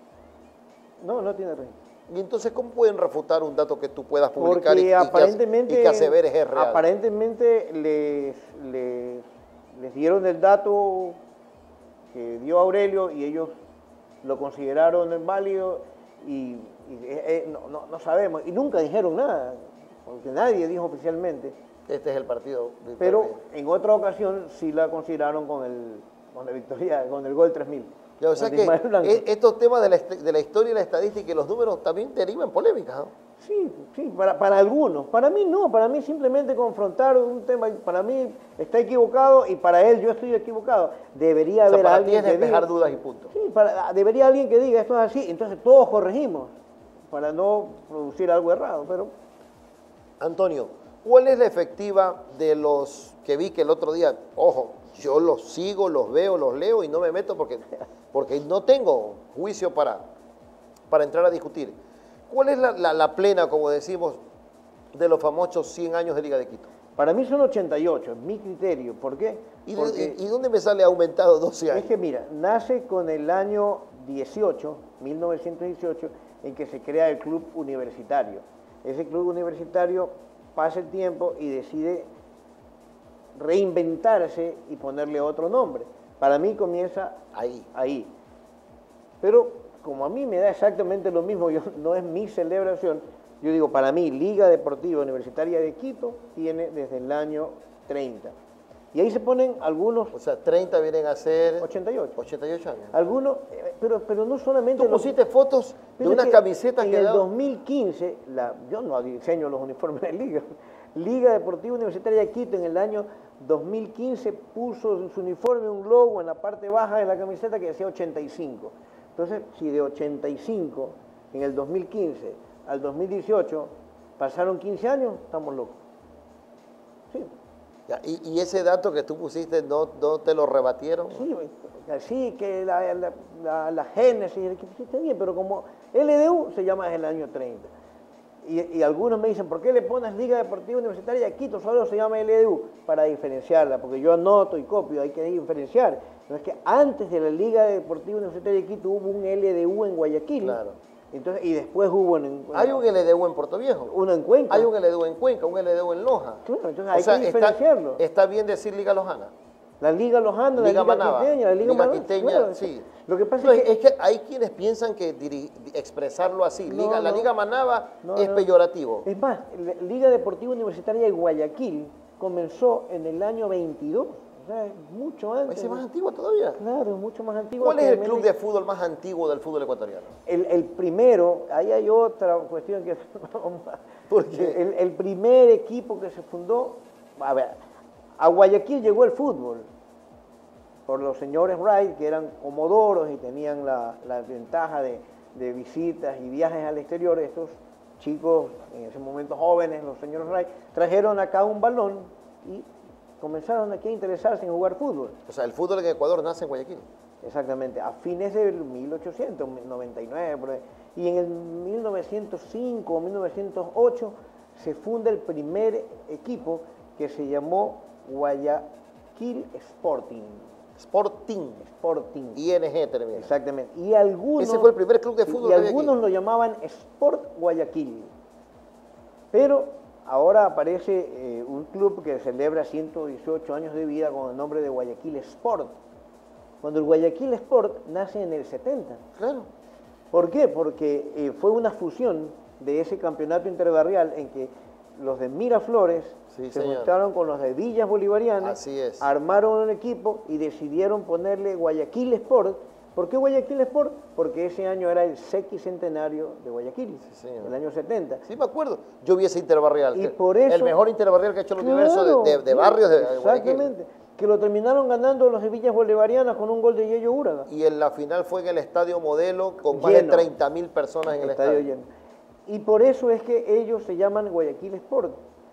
No, no tiene registro.
Y entonces, ¿cómo pueden refutar un dato que tú puedas publicar
Porque
y, y que,
aparentemente,
y que aseveres es real?
aparentemente les, les, les dieron el dato que dio Aurelio y ellos lo consideraron válido y, y, eh, eh, no, no- no sabemos. Y nunca dijeron nada, porque nadie dijo oficialmente.
Este es el partido. victoria
Pero
mil.
en otra ocasión sí la consideraron con el, con la victoria, con el gol tres mil.
Ya, o sea
con
que
Ismael Blanco.
e- estos temas de la, est- de la historia y la estadística y los números también derivan polémicas, ¿no?
Sí, sí, para, para algunos. Para mí no, para mí simplemente confrontar un tema, para mí está equivocado y para él yo estoy equivocado. Debería
O sea,
haber
para ti
alguien
es
que
despejar
diga,
dudas y punto.
sí, para, debería alguien que diga esto es así, entonces todos corregimos para no producir algo errado, pero
Antonio, ¿cuál es la efectiva de los que vi que el otro día, ojo, yo los sigo, los veo, los leo y no me meto porque, porque no tengo juicio para, para entrar a discutir? ¿Cuál es la, la- la plena, como decimos, de los famosos cien años de Liga de Quito?
para mí son ochenta y ocho, es mi criterio. ¿Por qué?
¿Y, de-
Porque
y- y dónde me sale aumentado doce
es
años?
que mira, nace con el año dieciocho, mil novecientos dieciocho, en que se crea el club universitario. Ese club universitario pasa el tiempo y decide reinventarse y ponerle otro nombre. Para mí comienza
Ahí.
ahí. Pero como a mí me da exactamente lo mismo, yo, no es mi celebración, yo digo, para mí, Liga Deportiva Universitaria de Quito tiene desde el año treinta. Y ahí se ponen algunos,
O sea, treinta vienen a ser
ochenta y ocho,
ochenta y ocho años.
algunos, eh, pero, pero no solamente...
Tú
los-
pusiste fotos de
pero es
unas
que
camisetas
en
que
el
daban-
dos mil quince, la, yo no diseño los uniformes de Liga, Liga Deportiva Universitaria de Quito en el año dos mil quince puso en su uniforme un logo en la parte baja de la camiseta que decía ochenta y cinco. Entonces, si de ochenta y cinco en el dos mil quince al dos mil dieciocho pasaron quince años, estamos locos. Sí,
Ya, y, y ese dato que tú pusiste, ¿no, no te lo rebatieron?
sí, así que la, la, la, la génesis, que está bien, pero como L D U se llama desde el año treinta. Y, y algunos me dicen, ¿por qué le pones Liga Deportiva Universitaria de Quito? Solo se llama L D U, para diferenciarla, porque yo anoto y copio, hay que diferenciar. No es que antes de la Liga Deportiva Universitaria de Quito hubo un L D U en Guayaquil,
Claro.
entonces, y después hubo en,
Hay un L D U en Puerto Viejo.
uno en Cuenca.
Hay un L D U en Cuenca, un L D U en Loja.
Claro, entonces
O
hay
sea,
que
está,
diferenciarlo.
está bien decir Liga Lojana.
La Liga Lojana, la
Liga
Liga
Manaba,
Quiteña, la Liga,
Liga
Manaba,
Quiteña,
claro.
sí.
Lo que pasa
No,
es que...
es que hay quienes piensan que diri- expresarlo así,
No,
Liga- la
no.
Liga Manaba
No,
es
no.
peyorativo.
Es más, la Liga Deportiva Universitaria de Guayaquil comenzó en el año veintidós, o sea, es mucho antes.
Ese es más antiguo todavía.
Claro, es mucho más antiguo.
¿Cuál
que
es el
México.
club de fútbol más antiguo del fútbol ecuatoriano?
El, el primero, ahí hay otra cuestión que...
¿Por qué?
El, el primer equipo que se fundó, a ver, a Guayaquil llegó el fútbol por los señores Wright, que eran comodoros y tenían la, la ventaja de, de visitas y viajes al exterior. Estos chicos, en ese momento jóvenes, los señores Ray, trajeron acá un balón y comenzaron aquí a interesarse en jugar fútbol.
O sea, el fútbol en Ecuador nace en Guayaquil.
Exactamente, a fines del mil ochocientos noventa y nueve, por ahí. Y en el mil novecientos cinco o mil novecientos ocho se funda el primer equipo que se llamó Guayaquil Sporting.
Sporting.
Sporting.
I N G termina.
Exactamente. Y algunos,
Ese fue el primer club de fútbol
y
que había
algunos
aquí.
lo llamaban Sport Guayaquil. Pero ahora aparece eh, un club que celebra ciento dieciocho años de vida con el nombre de Guayaquil Sport. Cuando el Guayaquil Sport nace en el setenta.
Claro.
¿Por qué? Porque eh, fue una fusión de ese campeonato interbarrial en que los de Miraflores
Sí,
se
señor.
juntaron con los de Villas Bolivarianas,
Así es.
armaron un equipo y decidieron ponerle Guayaquil Sport. ¿Por qué Guayaquil Sport? Porque ese año era el sexagenario de Guayaquil,
Sí, señor.
el año setenta.
Sí, me acuerdo. Yo vi ese interbarrial.
Y
que-
por eso-
el mejor interbarrial que ha hecho el universo
Claro,
de, de- de
sí,
barrios de, de Guayaquil.
Exactamente. Que lo terminaron ganando los de Villas Bolivarianas con un gol de Yello Úraga.
Y en la final fue en el Estadio Modelo con más de
Lleno.
treinta mil personas en el estadio.
lleno. Y por eso es que ellos se llaman Guayaquil Sport.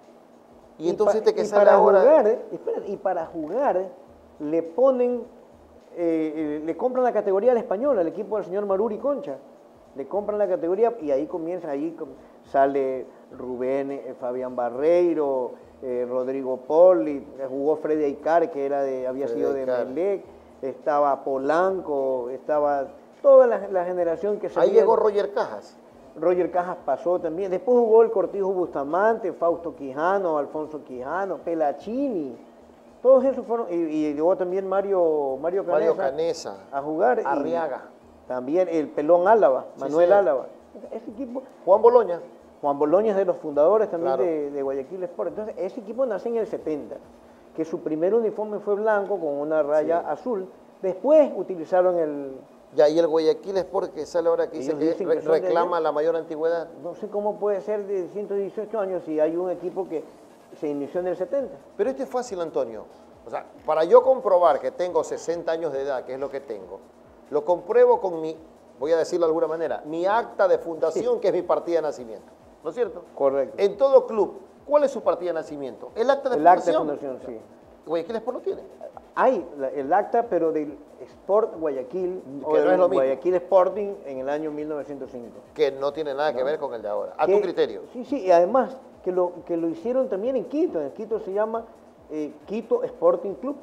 Y entonces
pa-
este que
y
sale
para
ahora...
jugar, eh, espérate, y para jugar le ponen, eh, eh, le compran la categoría al español, al equipo del señor Maruri Concha. Le compran la categoría y ahí comienza, ahí com- sale Rubén, eh, Fabián Barreiro, eh, Rodrigo Poli, eh, jugó Freddy Aicar, que era de, había
Freddy
sido de
Aicar.
Melec, estaba Polanco, estaba toda la, la generación que se
Ahí llegó Roger Cajas.
Roger Cajas pasó también. Después jugó el Cortijo Bustamante, Fausto Quijano, Alfonso Quijano, Pelachini. Todos esos fueron. Y, y llegó también Mario, Mario Canesa,
Mario Canesa.
a jugar. y
Arriaga.
también el Pelón Álava,
Sí,
Manuel
señor.
Álava. Ese equipo,
Juan Boloña.
Juan Boloña es de los fundadores también
Claro.
de, de Guayaquil Sport. Entonces, ese equipo nace en el setenta, que su primer uniforme fue blanco con una raya
Sí.
azul. Después utilizaron el,
Ya, y el Guayaquil Sport que sale ahora que dice
Ellos
que,
dicen que
re-
son de
reclama
allá.
la mayor antigüedad.
no sé cómo puede ser de ciento dieciocho años si hay un equipo que se inició en el setenta.
Pero esto es fácil, Antonio. O sea, para yo comprobar que tengo sesenta años de edad, que es lo que tengo, lo compruebo con mi, voy a decirlo de alguna manera, mi acta de fundación, que es mi partida de nacimiento. ¿No es cierto?
Correcto.
En todo club, ¿cuál es su partida de nacimiento? El acta de
El acta de
fundación.
fundación, sí.
Guayaquil Sport lo tiene.
Hay la- el acta, pero del Sport Guayaquil,
Que
o
no
del
es lo mismo.
Guayaquil Sporting en el año mil novecientos cinco.
Que no tiene nada que ver con el de ahora. A
Que-
tu criterio.
Sí, sí, y además que lo, que lo hicieron también en Quito. En Quito se llama eh, Quito Sporting Club.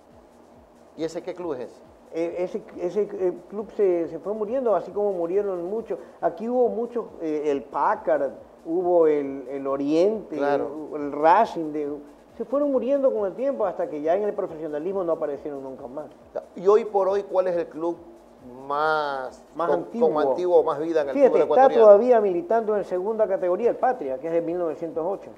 ¿Y ese qué club es ese?
Eh, ese ese eh, club se, se fue muriendo, así como murieron muchos. Aquí hubo muchos, eh, el Packard, hubo el, el Oriente,
Claro.
el, el Racing, de, se fueron muriendo con el tiempo hasta que ya en el profesionalismo no aparecieron nunca más.
Y hoy por hoy, ¿cuál es el club más,
Más
con,
antiguo.
con antiguo, más vida en el
Fíjate,
fútbol
está
ecuatoriano?
todavía militando en segunda categoría el Patria, que es de mil novecientos ocho,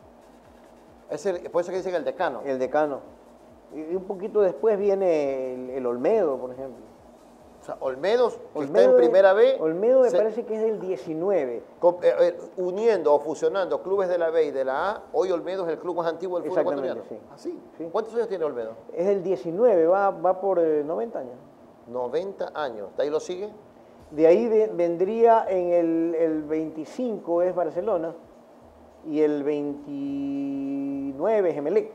Es el, por eso que dicen el decano.
el decano. Y y un poquito después viene el, el Olmedo, por ejemplo.
O sea, Olmedos, que está
Olmedo
en
de-
primera B,
Olmedo me
se-
parece que es del diecinueve.
co- eh, eh, uniendo o fusionando clubes de la B y de la A, hoy Olmedo es el club más antiguo del fútbol
Exactamente,
ecuatoriano.
sí.
¿Así?
Sí.
¿Cuántos años tiene Olmedo?
Es del diecinueve, va, va por eh, noventa años.
noventa años. ¿De ahí lo sigue?
De ahí ve- vendría en el, el veinticinco es Barcelona y el veintinueve es Emelec.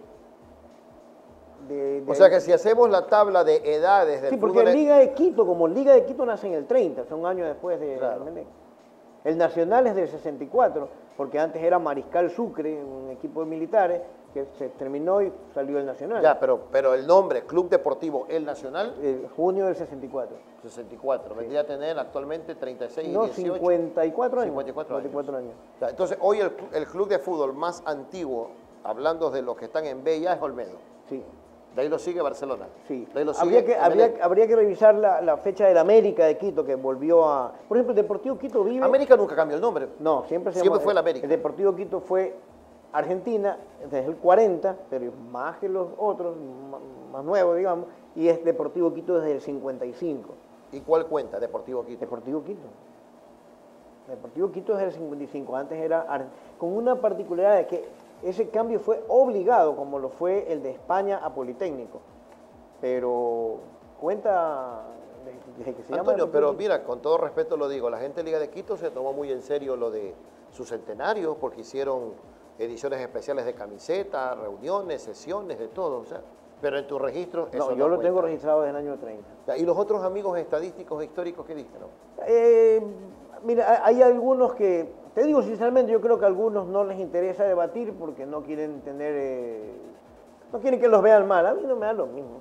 De- de
O sea
ahí-
que si hacemos la tabla de edades del
Sí, porque
fútbol... e-
Liga de Quito, como Liga de Quito nace en el treinta, son años después de
Claro.
Emelec. El Nacional es del sesenta y cuatro, porque antes era Mariscal Sucre, un equipo de militares, que se terminó y salió el Nacional.
Ya, pero, pero el nombre, Club Deportivo El Nacional,
El junio del sesenta y cuatro.
sesenta y cuatro. Vendría a tener actualmente treinta y seis y
No,
dieciocho.
cincuenta y cuatro años.
cincuenta y cuatro años.
cincuenta y cuatro años.
Ya, entonces, hoy el, cl- el club de fútbol más antiguo, hablando de los que están en B, ya es Olmedo.
Sí.
De ahí lo sigue Barcelona.
Sí,
De ahí lo
habría
sigue
que, habría,
Emelec.
habría que revisar la, la fecha del América de Quito, que volvió a... Por ejemplo, el Deportivo Quito vive...
América nunca cambió el nombre.
No, siempre se
Siempre
llama-
fue el América.
El Deportivo Quito fue Argentina desde el cuarenta, pero más que los otros, ma- más nuevos, digamos, y es Deportivo Quito desde el cincuenta y cinco.
¿Y cuál cuenta? Deportivo Quito.
Deportivo Quito. Deportivo Quito desde el cincuenta y cinco, antes era... Ar- Con una particularidad de que ese cambio fue obligado, como lo fue el de España a Politécnico. Pero cuenta de, de que se llama
Antonio,
Deportivo
pero
Quito.
mira, con todo respeto lo digo, la gente de Liga de Quito se tomó muy en serio lo de su centenario, porque hicieron ediciones especiales de camiseta, reuniones, sesiones, de todo, o sea, pero en tu registro eso
No,
no
yo lo
cuenta.
tengo registrado desde el año treinta.
¿Y los otros amigos estadísticos e históricos qué dijeron?
Eh, mira, hay algunos que, te digo sinceramente, yo creo que a algunos no les interesa debatir porque no quieren tener, eh, no quieren que los vean mal. A mí no me da lo mismo.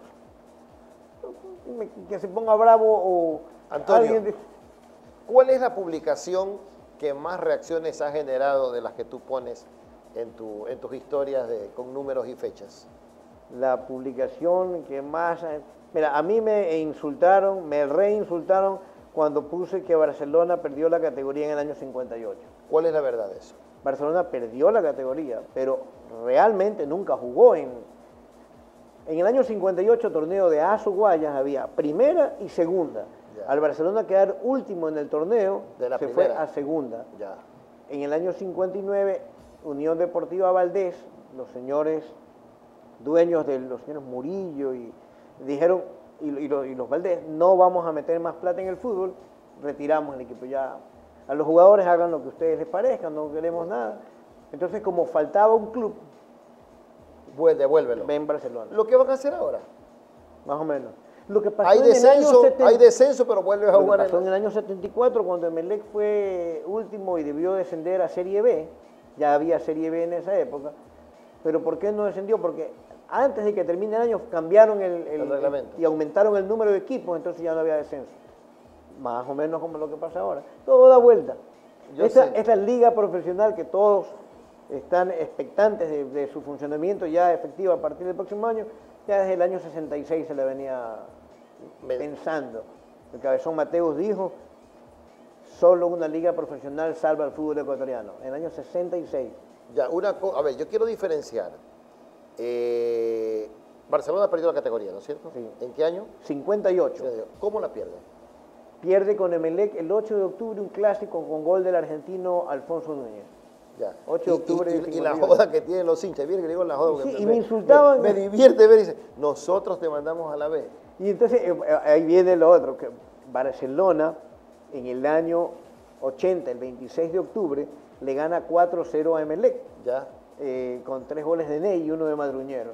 Que se ponga bravo o
Antonio,
alguien de...
¿cuál es la publicación que más reacciones ha generado de las que tú pones en, tu, en tus historias de, con números y fechas?
La publicación que más... Mira, a mí me insultaron, me reinsultaron cuando puse que Barcelona perdió la categoría en el año cincuenta y ocho.
¿Cuál es la verdad de eso?
Barcelona perdió la categoría, pero realmente nunca jugó en... En el año cincuenta y ocho, torneo de Aso Guayas, había primera y segunda.
Ya.
Al Barcelona quedar último en el torneo,
De la
se
primera.
fue a segunda.
Ya.
En el año cincuenta y nueve, Unión Deportiva Valdés, los señores dueños de los señores Murillo, y dijeron, y, y, los, y los Valdés, no vamos a meter más plata en el fútbol, retiramos el equipo. Ya a los jugadores hagan lo que a ustedes les parezca, no queremos nada. Entonces, como faltaba un club,
Vuel- Devuélvelo.
ven Barcelona,
¿Lo que van a hacer ahora?
más o menos. Lo que pasó
Hay
en el año
descenso,
setenta
hay descenso, pero vuelves a
Lo que
jugar
pasó en
en
el año setenta y cuatro, cuando Emelec fue último y debió descender a Serie B, ya había Serie B en esa época, pero ¿por qué no descendió? Porque antes de que termine el año cambiaron el, el-
El reglamento.
y aumentaron el número de equipos, entonces ya no había descenso. Más o menos como lo que pasa ahora. Todo da vuelta.
Yo
Esta,
sé.
esta liga profesional que todos están expectantes de, de su funcionamiento ya efectivo a partir del próximo año, ya desde el año sesenta y seis se le venía
Me-
pensando. El Cabezón Mateus dijo, solo una liga profesional salva al fútbol ecuatoriano, en el año sesenta y seis.
Ya, una co- a ver, yo quiero diferenciar. Eh, Barcelona perdió la categoría, ¿no es cierto?
Sí.
¿En qué año?
cincuenta y ocho.
¿Cómo la pierde?
Pierde con Emelec el ocho de octubre un clásico con gol del argentino Alfonso Núñez.
Ya.
ocho de
Y-
octubre
y,
de
y- y
cincuenta y
la
ocho.
joda que tienen los hinchas, miren que digo la joda.
Y
porque
sí, y me insultaban.
Me, me divierte ver y dice, nosotros te mandamos a la B.
Y entonces eh, eh, ahí viene lo otro, que Barcelona en el año ochenta, el veintiséis de octubre, le gana cuatro cero a Emelec,
Ya.
eh, con tres goles de Ney y uno de Madruñero.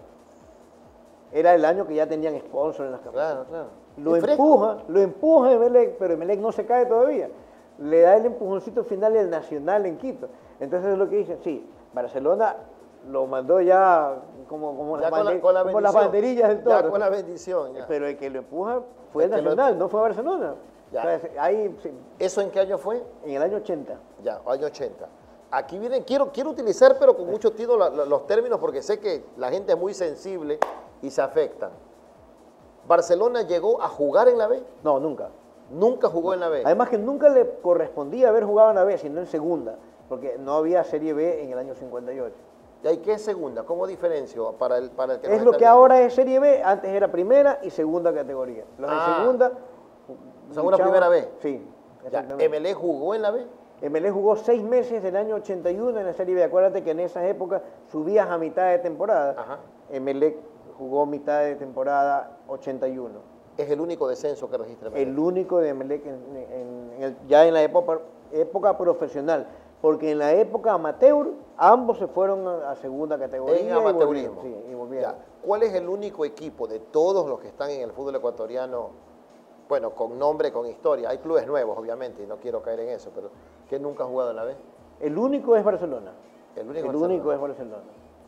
Era el año que ya tenían sponsor en las camisetas.
Claro, claro.
Lo
Y fresco.
empuja, lo empuja Emelec, pero Emelec no se cae todavía. Le da el empujoncito final del Nacional en Quito. Entonces es lo que dicen, sí, Barcelona lo mandó ya como, como,
Ya
las,
con la-
bande-
con la
como las
bendición.
banderillas del
Ya
toro.
con la bendición. ya.
Pero el que lo empuja fue el
El que lo-
Nacional, no fue Barcelona.
Ya.
O sea, ahí, sí,
¿Eso en qué año fue?
en el año ochenta.
Ya, año ochenta. Aquí vienen, quiero, quiero utilizar, pero con mucho tino la- la- los términos, porque sé que la gente es muy sensible y se afectan. ¿Barcelona llegó a jugar en la B?
No, nunca.
Nunca jugó en la B.
Además que nunca le correspondía haber jugado en la B, sino en segunda, porque no había Serie B en el año cincuenta y ocho.
¿Y ahí qué es segunda? ¿Cómo diferencio para el, para el que nos
Es lo
está
que
viendo?
ahora es Serie B, antes era primera y segunda categoría. Los
Ah.
de segunda...
O sea, una
luchaban-
primera B.
Sí,
Ya,
exactamente.
¿M L E jugó en la B?
Emelec jugó seis meses del año ochenta y uno en la Serie B. Acuérdate que en esas épocas subías a mitad de temporada.
Ajá.
Emelec jugó mitad de temporada ochenta y uno.
Es el único descenso que registra M L E.
El único de Emelec en- en- en el- ya en la época, época profesional. Porque en la época amateur, ambos se fueron a, a segunda categoría.
En
y
amateurismo.
volvieron, sí, y volvieron.
Ya. ¿Cuál es el único equipo de todos los que están en el fútbol ecuatoriano, bueno, con nombre, con historia? Hay clubes nuevos, obviamente, y no quiero caer en eso, pero que nunca ha jugado en la B.
El único es Barcelona.
El único,
El
Barcelona.
único es Barcelona.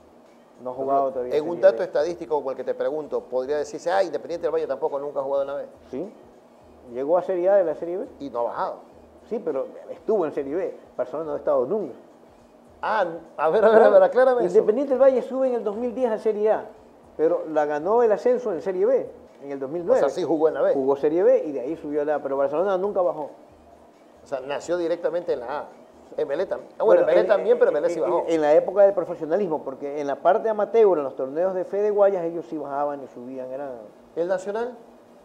No ha jugado todavía.
En un
Serie
dato
B.
estadístico como el que te pregunto, podría decirse, ah, Independiente del Valle tampoco nunca ha jugado en la B.
Sí. Llegó a Serie A de la Serie B.
Y no ha bajado.
Sí, pero estuvo en Serie B. Barcelona no ha estado nunca.
Ah, a ver, a ver, a ver, aclárame eso.
Independiente del Valle sube en el dos mil diez a Serie A, pero la ganó el ascenso en Serie B en el dos mil
O
nueve.
sea, sí jugó en la B.
Jugó Serie B y de ahí subió a la A, pero Barcelona nunca bajó.
O sea, nació directamente en la A. M L E también. Ah, bueno, M L E
en-
también, pero
en-
M L E sí
en-
bajó.
En la época del profesionalismo, porque en la parte amateur, en los torneos de fe de Guayas, ellos sí bajaban y subían. Eran...
¿El Nacional?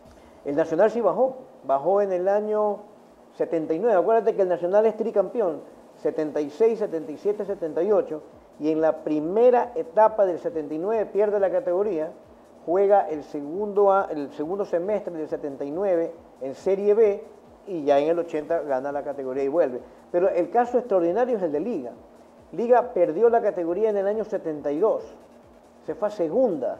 El Nacional sí bajó, bajó en el año setenta y nueve. Acuérdate que el Nacional es tricampeón, setenta y seis, setenta y siete, setenta y ocho, y en la primera etapa del setenta y nueve pierde la categoría, juega el segundo, a- el segundo semestre del setenta y nueve en Serie B y ya en el ochenta gana la categoría y vuelve. Pero el caso extraordinario es el de Liga. Liga perdió la categoría en el año setenta y dos, se fue a segunda.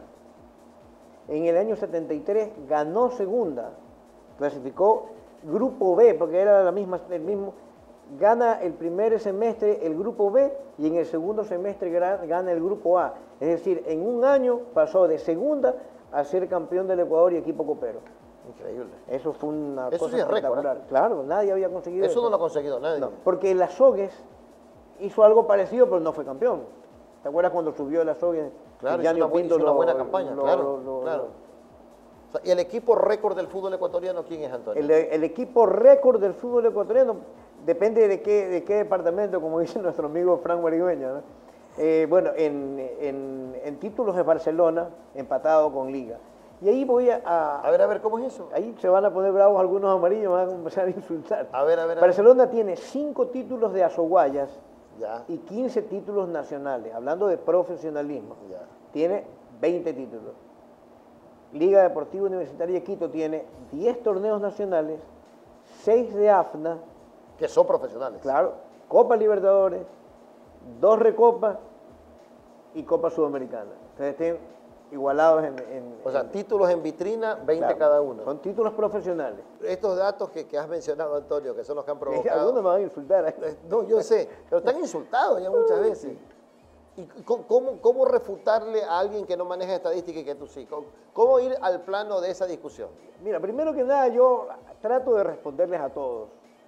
En el año setenta y tres ganó segunda, clasificó Grupo B, porque era la misma, el mismo, gana el primer semestre el Grupo B y en el segundo semestre gana el Grupo A. Es decir, en un año pasó de segunda a ser campeón del Ecuador y equipo copero.
Increíble.
Eso fue una
Eso
cosa
sí es récord,
espectacular.
¿eh?
Claro, nadie había conseguido eso.
Eso no lo ha conseguido nadie.
No, porque el Azogues hizo algo parecido, pero no fue campeón. ¿Te acuerdas cuando subió el Azogues?
Claro, hizo una, bu- hizo una buena campaña,
lo,
claro,
lo, lo,
claro. O sea, ¿y el equipo récord del fútbol ecuatoriano quién es, Antonio?
El, el equipo récord del fútbol ecuatoriano depende de qué, de qué departamento, como dice nuestro amigo Frank Marigüeña, ¿no? Eh, bueno, en, en, en títulos es Barcelona, empatado con Liga. Y ahí voy a, a...
A ver, a ver, ¿cómo es eso?
Ahí se van a poner bravos algunos amarillos, me van a empezar a insultar.
A ver, a ver. A
Barcelona ver. tiene cinco títulos de Azoguayas
ya.
y quince títulos nacionales. Hablando de profesionalismo,
ya.
tiene veinte títulos. Liga Deportiva Universitaria de Quito tiene diez torneos nacionales, seis de A F N A.
Que son profesionales.
Claro, Copa Libertadores, dos Recopas y Copa Sudamericana. Entonces estén igualados en... en
o sea,
en,
títulos en vitrina, veinte
claro,
cada uno.
Son títulos profesionales.
Estos datos que, que has mencionado, Antonio, que son los que han provocado...
Algunos me van a insultar. ¿eh?
No, yo sé, pero están insultados ya muchas veces. ¿Y cómo, cómo refutarle a alguien que no maneja estadística y que tú sí? ¿Cómo, cómo ir al plano de esa discusión?
Mira, primero que nada yo trato de responderles a todos.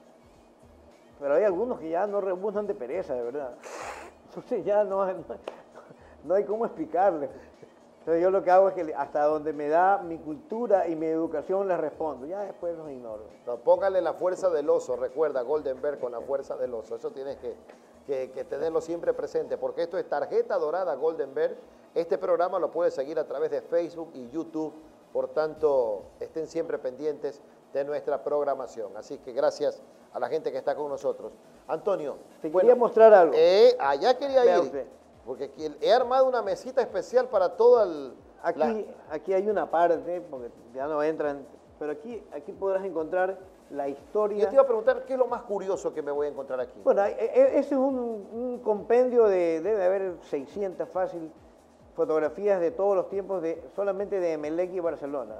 Pero hay algunos que ya no rebuznan de pereza, de verdad. Entonces ya no, no, no hay cómo explicarles. Entonces yo lo que hago es que hasta donde me da mi cultura y mi educación les respondo. Ya después los ignoro.
No, póngale la fuerza del oso, recuerda, Goldenberg con la fuerza del oso. Eso tienes que, que, que tenerlo siempre presente, porque esto es Tarjeta Dorada Goldenberg. Este programa lo puedes seguir a través de Facebook y YouTube. Por tanto, estén siempre pendientes de nuestra programación. Así que gracias a la gente que está con nosotros. Antonio.
Te bueno, quería mostrar algo.
Eh, allá quería
Vea
ir.
usted.
Porque aquí he armado una mesita especial para todo el...
Aquí,
la...
aquí hay una parte, porque ya no entran, pero aquí, aquí podrás encontrar la historia...
Yo te iba a preguntar, ¿qué es lo más curioso que me voy a encontrar aquí?
Bueno, ese es un, un compendio de, debe haber seiscientas fácil fotografías de todos los tiempos, de solamente de Emelec y Barcelona.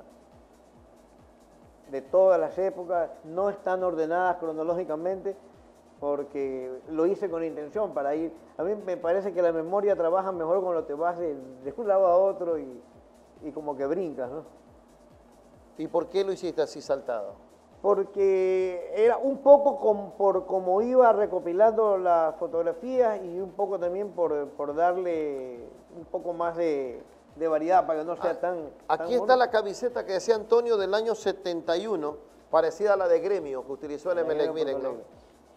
De todas las épocas, no están ordenadas cronológicamente, porque lo hice con intención para ir. A mí me parece que la memoria trabaja mejor cuando te vas de, de un lado a otro y, y como que brincas, ¿no?
¿Y por qué lo hiciste así saltado?
Porque era un poco com, por como iba recopilando las fotografías y un poco también por, por darle un poco más de, de variedad para que no sea
ah,
tan...
Aquí
tan
está
bonito.
la camiseta que decía Antonio del año setenta y uno, parecida a la de Gremio que utilizó el Emelec, miren, ¿no?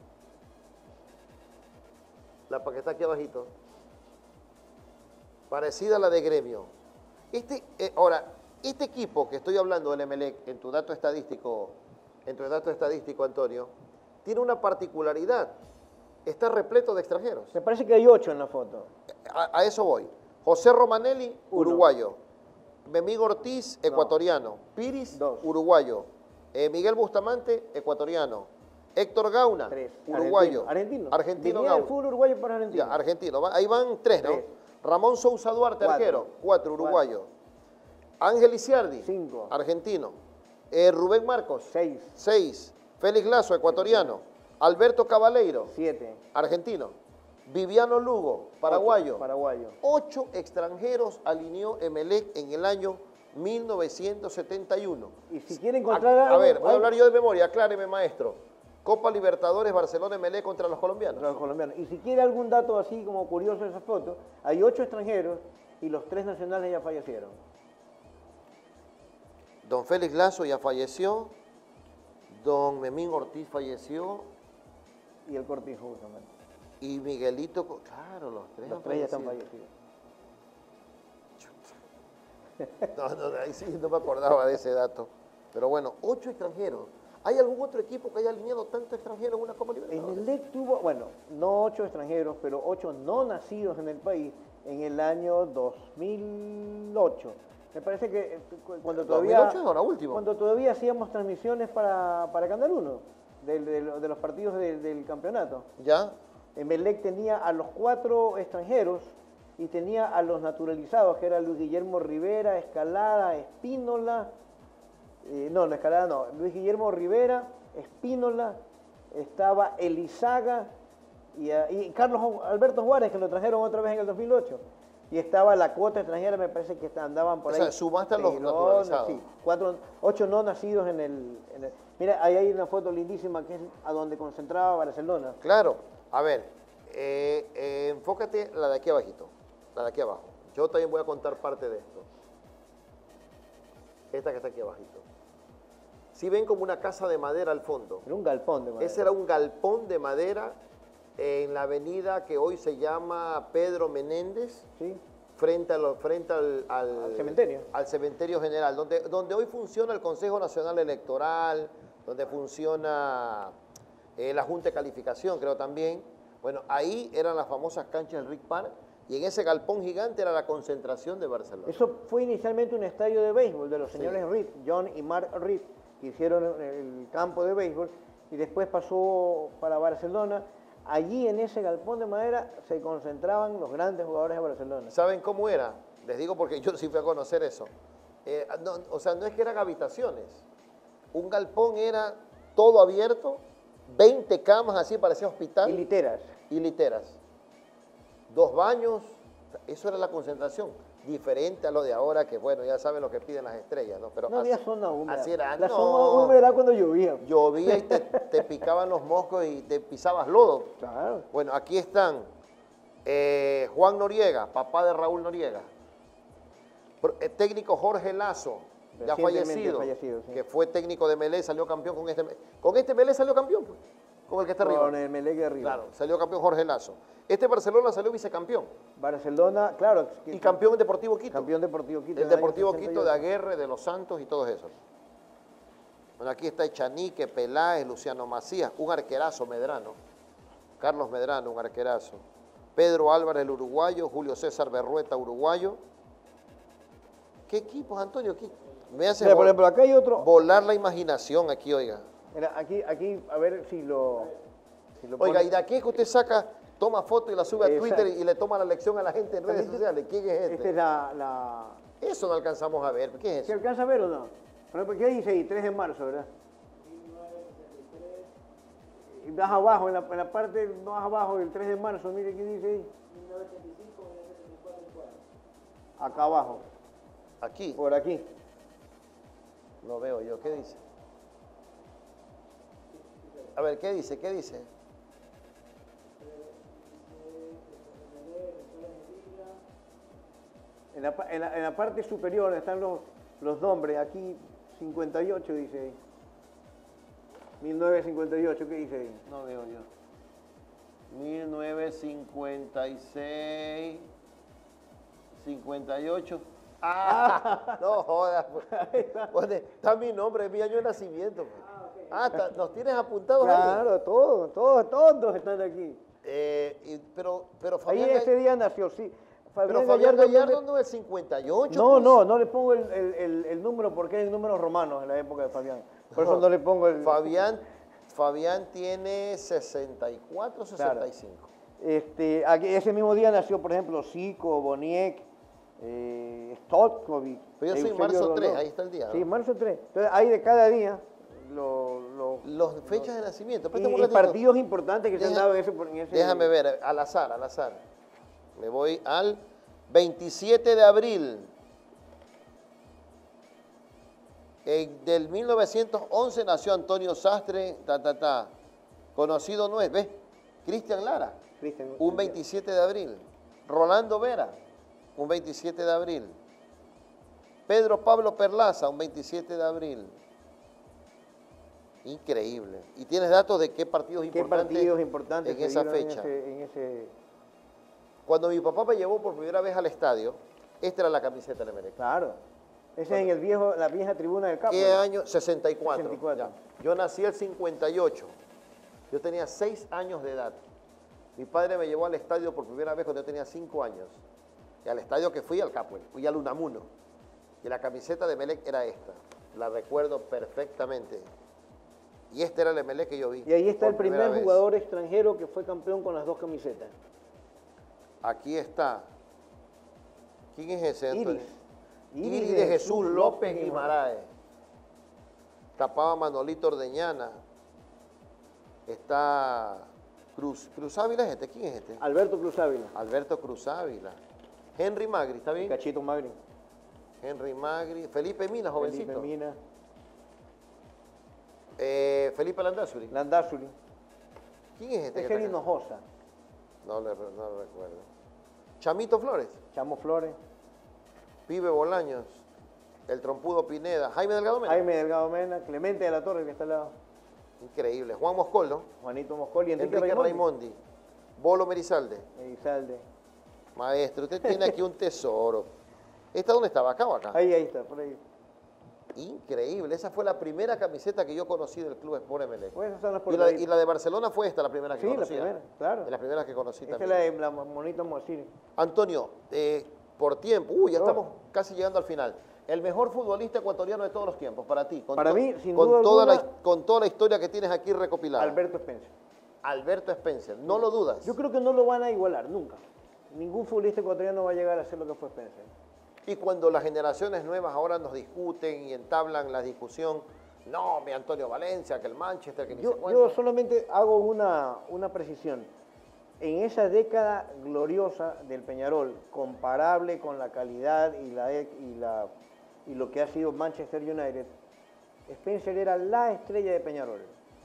La que está aquí abajito, parecida a la de Gremio. Este, eh, ahora, este equipo que estoy hablando del Emelec, en tu dato estadístico, en tu dato estadístico, Antonio, tiene una particularidad, está repleto de extranjeros.
Me parece que hay ocho en la foto.
A, a eso voy. José Romanelli,
Uno.
uruguayo. Memín Ortiz, ecuatoriano. No. Piris,
Dos.
uruguayo. Eh, Miguel Bustamante, ecuatoriano. Héctor Gauna,
Tres.
uruguayo.
Argentino.
Argentino.
Venía del fútbol uruguayo para Argentina.
Ya, argentino. Ahí van tres, ¿no?
Tres.
Ramón Sousa Duarte,
Cuatro.
arquero, cuatro, uruguayo. Ángel Iciardi,
Cinco.
argentino. Eh, Rubén Marcos,
Seis.
seis. Félix Lazo, ecuatoriano. Alberto Cabaleiro,
Siete.
argentino. Viviano Lugo, paraguayo.
Ocho. Paraguayo.
Ocho extranjeros alineó Emelec en el año mil novecientos setenta y uno.
Y si quiere encontrar
a,
algo...
a ver, voy a
hay-
hablar yo de memoria, acláreme, maestro. Copa Libertadores, Barcelona, Emelec contra los colombianos.
Los colombianos. Y si quiere algún dato así como curioso de esa foto, hay ocho extranjeros y los tres nacionales ya fallecieron.
Don Félix Lazo ya falleció, don Memín Ortiz falleció
Y el Cortijo, justamente.
y Miguelito, Co- claro, los tres
Los
han
tres ya están
fallecido.
fallecidos.
No, no, ahí sí no me acordaba de ese dato. Pero bueno, ocho extranjeros. ¿Hay algún otro equipo que haya alineado tanto extranjero en una Copa Libertadores?
Emelec tuvo, bueno, no ocho extranjeros, pero ocho no nacidos en el país en el año dos mil ocho. Me parece que eh, cu- cuando todavía,
dos mil ocho es ahora último.
cuando todavía hacíamos transmisiones para, para Canal uno. de, de, de los partidos de, del campeonato.
¿Ya?
Emelec tenía a los cuatro extranjeros y tenía a los naturalizados, que era Luis Guillermo Rivera, Escalada, Espínola, eh, no, no Escalada no, Luis Guillermo Rivera, Espínola, estaba Elizaga y, y Carlos Alberto Juárez, que lo trajeron otra vez en el dos mil ocho. Y estaba la cuota extranjera, me parece que andaban por
o
ahí.
O sea, sumaste a los
Peirón,
naturalizados.
Sí, cuatro, ocho no nacidos en el, en el... Mira, ahí hay una foto lindísima que es a donde concentraba Barcelona.
Claro. A ver, eh, eh, enfócate la de aquí abajito, la de aquí abajo. Yo también voy a contar parte de esto. Esta que está aquí abajito. Si ven como una casa de madera al fondo.
Era un galpón de madera.
Ese era un galpón de madera en la avenida que hoy se llama Pedro Menéndez,
¿Sí?
frente, a lo- frente al, al-
Al cementerio.
al cementerio general, donde, donde hoy funciona el Consejo Nacional Electoral, donde funciona eh, la Junta de Calificación, creo también. Bueno, ahí eran las famosas canchas del Rick Park, y en ese galpón gigante era la concentración de Barcelona.
Eso fue inicialmente un estadio de béisbol de los
Sí.
señores Reed, John y Mark Reed, que hicieron el campo de béisbol, y después pasó para Barcelona. Allí en ese galpón de madera se concentraban los grandes jugadores de Barcelona.
¿Saben cómo era? Les digo porque yo sí fui a conocer eso. Eh, no, o sea, no es que eran habitaciones. Un galpón era todo abierto, veinte camas así, parecía hospital.
Y literas.
Y literas. Dos baños, eso era la concentración. Diferente a lo de ahora, que bueno, ya saben lo que piden las estrellas, ¿no? Pero
No había
así,
zona húmeda.
así era.
La
no.
zona húmeda era cuando llovía.
Llovía y te, te picaban los moscos y te pisabas lodo.
Claro.
Bueno, aquí están eh, Juan Noriega, papá de Raúl Noriega. Pro- eh, técnico Jorge Lazo, ya
Recientemente
fallecido,
fallecido, sí.
que fue técnico de Melé, salió campeón con este. Con este Melé salió campeón, pues, con el que está arriba.
Con el Melec de arriba.
Claro, salió campeón Jorge Lazo. Este Barcelona salió vicecampeón
Barcelona, claro.
y campeón en Deportivo Quito.
Campeón Deportivo Quito.
El
en año
Deportivo
sesenta y
Quito
ocho.
de Aguerre, de Los Santos y todo eso. Bueno, aquí está Echanique, Peláez, Luciano Macías, un arquerazo Medrano. Carlos Medrano, un arquerazo. Pedro Álvarez, el uruguayo. Julio César Berrueta, uruguayo. ¿Qué equipos, Antonio? Aquí me hace
Mira, por
vol-
ejemplo, acá hay otro.
volar la imaginación aquí, oiga.
Mira, aquí, aquí, a ver si lo. Si lo
Oiga,
pone-
y de aquí es que usted saca, toma foto y la sube a
Exacto.
Twitter y le toma la lección a la gente en redes
También-
sociales. ¿Quién es
Esta
este?
es la, la...
Eso no alcanzamos a ver. ¿Qué es
¿Se
eso?
alcanza a ver o no? Por ejemplo, ¿qué dice ahí? tres de marzo, ¿verdad? Y más abajo, en la, en la parte más abajo del tres de marzo, mire qué dice ahí. Acá abajo,
Aquí.
por aquí.
No veo yo. ¿Qué dice? A ver, ¿qué dice? ¿Qué dice?
En la, pa- en la- en la parte superior están los, los nombres, aquí cincuenta y ocho dice ahí. mil novecientos cincuenta y ocho, ¿qué dice ahí?
No veo yo. mil novecientos cincuenta y seis, cincuenta y ocho. Ah, no jodas. Pues. Pone, está mi nombre, es mi año de nacimiento. Pues. Ah, está- nos tienes apuntados ahí.
Claro, todos, todos, todos están aquí.
Eh, y- pero, pero
Ahí
Fabián,
ese
Gall-
día nació, sí.
pero
Fabián
Fabián
Gallardo
Gallardo
no
no es cincuenta y ocho.
No,
pues.
no, no le pongo el, el- el- el número porque es números romanos en la época de Fabián. Por eso no le pongo el...
Fabián, Fabián tiene sesenta y cuatro, sesenta y cinco.
Este, aquí- ese mismo día nació, por ejemplo, Zico, Boniek, eh, Stojkovic.
Pero yo soy
Eusebio
marzo
Rondón.
tres, ahí está el día, ¿no?
Sí, marzo tres. Entonces, hay de cada día lo- lo-
Los fechas de nacimiento.
y,
Préstame un
y
ratito.
partidos importantes que se han
Deja-
dado en ese... en ese-
Déjame ver, al azar, al azar. Me voy al veintisiete de abril en- del mil novecientos once nació Antonio Sastre, ta, ta, ta. Conocido no es, ¿ves? Cristian Lara,
Cristian,
un veintisiete de abril. Rolando Vera, un veintisiete de abril. Pedro Pablo Perlaza, un veintisiete de abril. Increíble. ¿Y tienes datos de qué partidos
¿Qué
importantes
partidos importantes
en
se
esa
dieron
fecha?
En ese, en ese-
Cuando mi papá me llevó por primera vez al estadio, esta era la camiseta de Emelec.
Claro. Ese es en el viejo, la vieja tribuna del campo.
¿Qué
¿no?
año? sesenta y cuatro.
sesenta y cuatro.
Ya. Yo nací el cincuenta y ocho. Yo tenía seis años de edad. Mi padre me llevó al estadio por primera vez cuando yo tenía cinco años. Y al estadio que fui, al Capuel, fui al Unamuno. Y la camiseta de Emelec era esta. La recuerdo perfectamente. Y este era el Emelec que yo vi.
Y ahí está
por
el primer
primera vez.
jugador extranjero que fue campeón con las dos camisetas.
Aquí está. ¿Quién es ese, Antonio?
Iris.
Iris de Jesús López Guimaraes. Tapaba Manolito Ordeñana. Está Cruz. Cruz Ávila es este. ¿Quién es este?
Alberto Cruz Ávila.
Alberto Cruz Ávila. Henry Magri, ¿está bien?
Cachito Magri.
Henry Magri. Felipe Mina, jovencito.
Felipe Mina.
Eh, Felipe Landazuri.
Landazuri.
¿Quién es este?
Es
que
el
está acá?
Hinojosa.
No le, no lo recuerdo. Chamito Flores.
Chamo Flores.
Pibe Bolaños. El trompudo Pineda. Jaime Delgado Mena.
Jaime Delgado Mena. Clemente de la Torre, que está al lado.
Increíble. Juan Moscoldo.
Juanito Moscoli. Enrique,
Enrique
Raimondi.
Raimondi. Bolo Merizalde.
Elizalde.
Maestro, usted tiene aquí un tesoro. ¿Esta dónde estaba? ¿Acá o acá?
Ahí, ahí está, por ahí.
Increíble. Esa fue la primera camiseta que yo conocí del Club Sport Emelec.
Pues esas son las
Y la, y
portaditas.
la de Barcelona fue esta la primera que
Sí, la
conocí.
primera, claro.
De las primeras que conocí
Esta es
también.
la de la monita Moacir.
Antonio, eh, por tiempo, uy, ya
Oh.
estamos casi llegando al final. El mejor futbolista ecuatoriano de todos los tiempos, para ti. Con
Para
to-
mí, sin
con
duda
toda
alguna,
la, con toda la historia que tienes aquí recopilada.
Alberto Spencer.
Alberto Spencer, no lo dudas.
Yo creo que no lo van a igualar, nunca. Ningún futbolista ecuatoriano va a llegar a hacer lo que fue Spencer.
Y cuando las generaciones nuevas ahora nos discuten y entablan la discusión, no, mi Antonio Valencia, que el Manchester, que ni se
Yo,
cuenta.
yo solamente hago una, una precisión. En esa década gloriosa del Peñarol, comparable con la calidad y, la, y, la, y lo que ha sido Manchester United, Spencer era la estrella de Peñarol.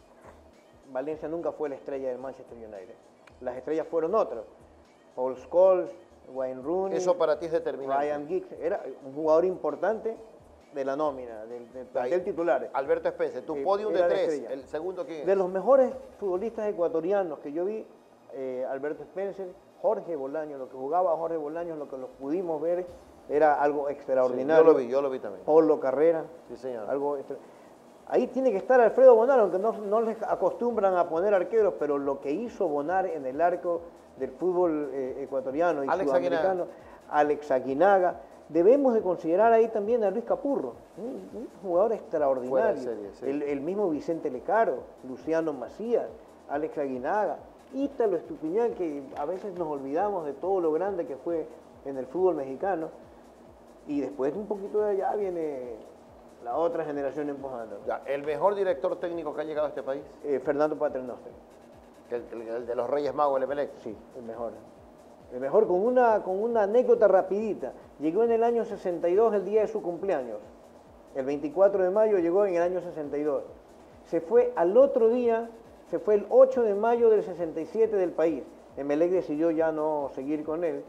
Valencia nunca fue la estrella del Manchester United. Las estrellas fueron otras. Paul Scholes, Wayne Rooney,
Eso para ti es determinante.
Ryan Giggs. Era un jugador importante de la nómina, del, del plantel titular.
Alberto Spencer, tu
Sí,
podium de
era la
tres,
estrella.
el segundo quién es.
De los mejores futbolistas ecuatorianos que yo vi, eh, Alberto Spencer, Jorge Bolaños, lo que jugaba Jorge Bolaños, lo que lo pudimos ver, era algo
Sí,
extraordinario.
yo lo vi, yo lo vi también.
Pablo Carrera,
Sí, señor.
algo extra- Ahí tiene que estar Alfredo Bonar, aunque no, no les acostumbran a poner arqueros, pero lo que hizo Bonar en el arco del fútbol eh, ecuatoriano y
Alex
sudamericano, Alex Aguinaga, debemos de considerar ahí también a Luis Capurro, un, un jugador extraordinario.
Fuera de serie, sí.
el, el mismo Vicente Lecaro, Luciano Macías, Alex Aguinaga, Ítalo Estupiñán, que a veces nos olvidamos de todo lo grande que fue en el fútbol mexicano, y después un poquito de allá viene la otra generación empujando.
Ya, el mejor director técnico que ha llegado a este país,
Eh, Fernando Paternoster,
el, el- el de los Reyes Magos, el Emelec.
sí, el mejor. El mejor, con una, con una anécdota rapidita. Llegó en el año sesenta y dos, el día de su cumpleaños. El veinticuatro de mayo llegó en el año sesenta y dos. Se fue al otro día, se fue el ocho de mayo del sesenta y siete del país. Emelec decidió ya no seguir con él.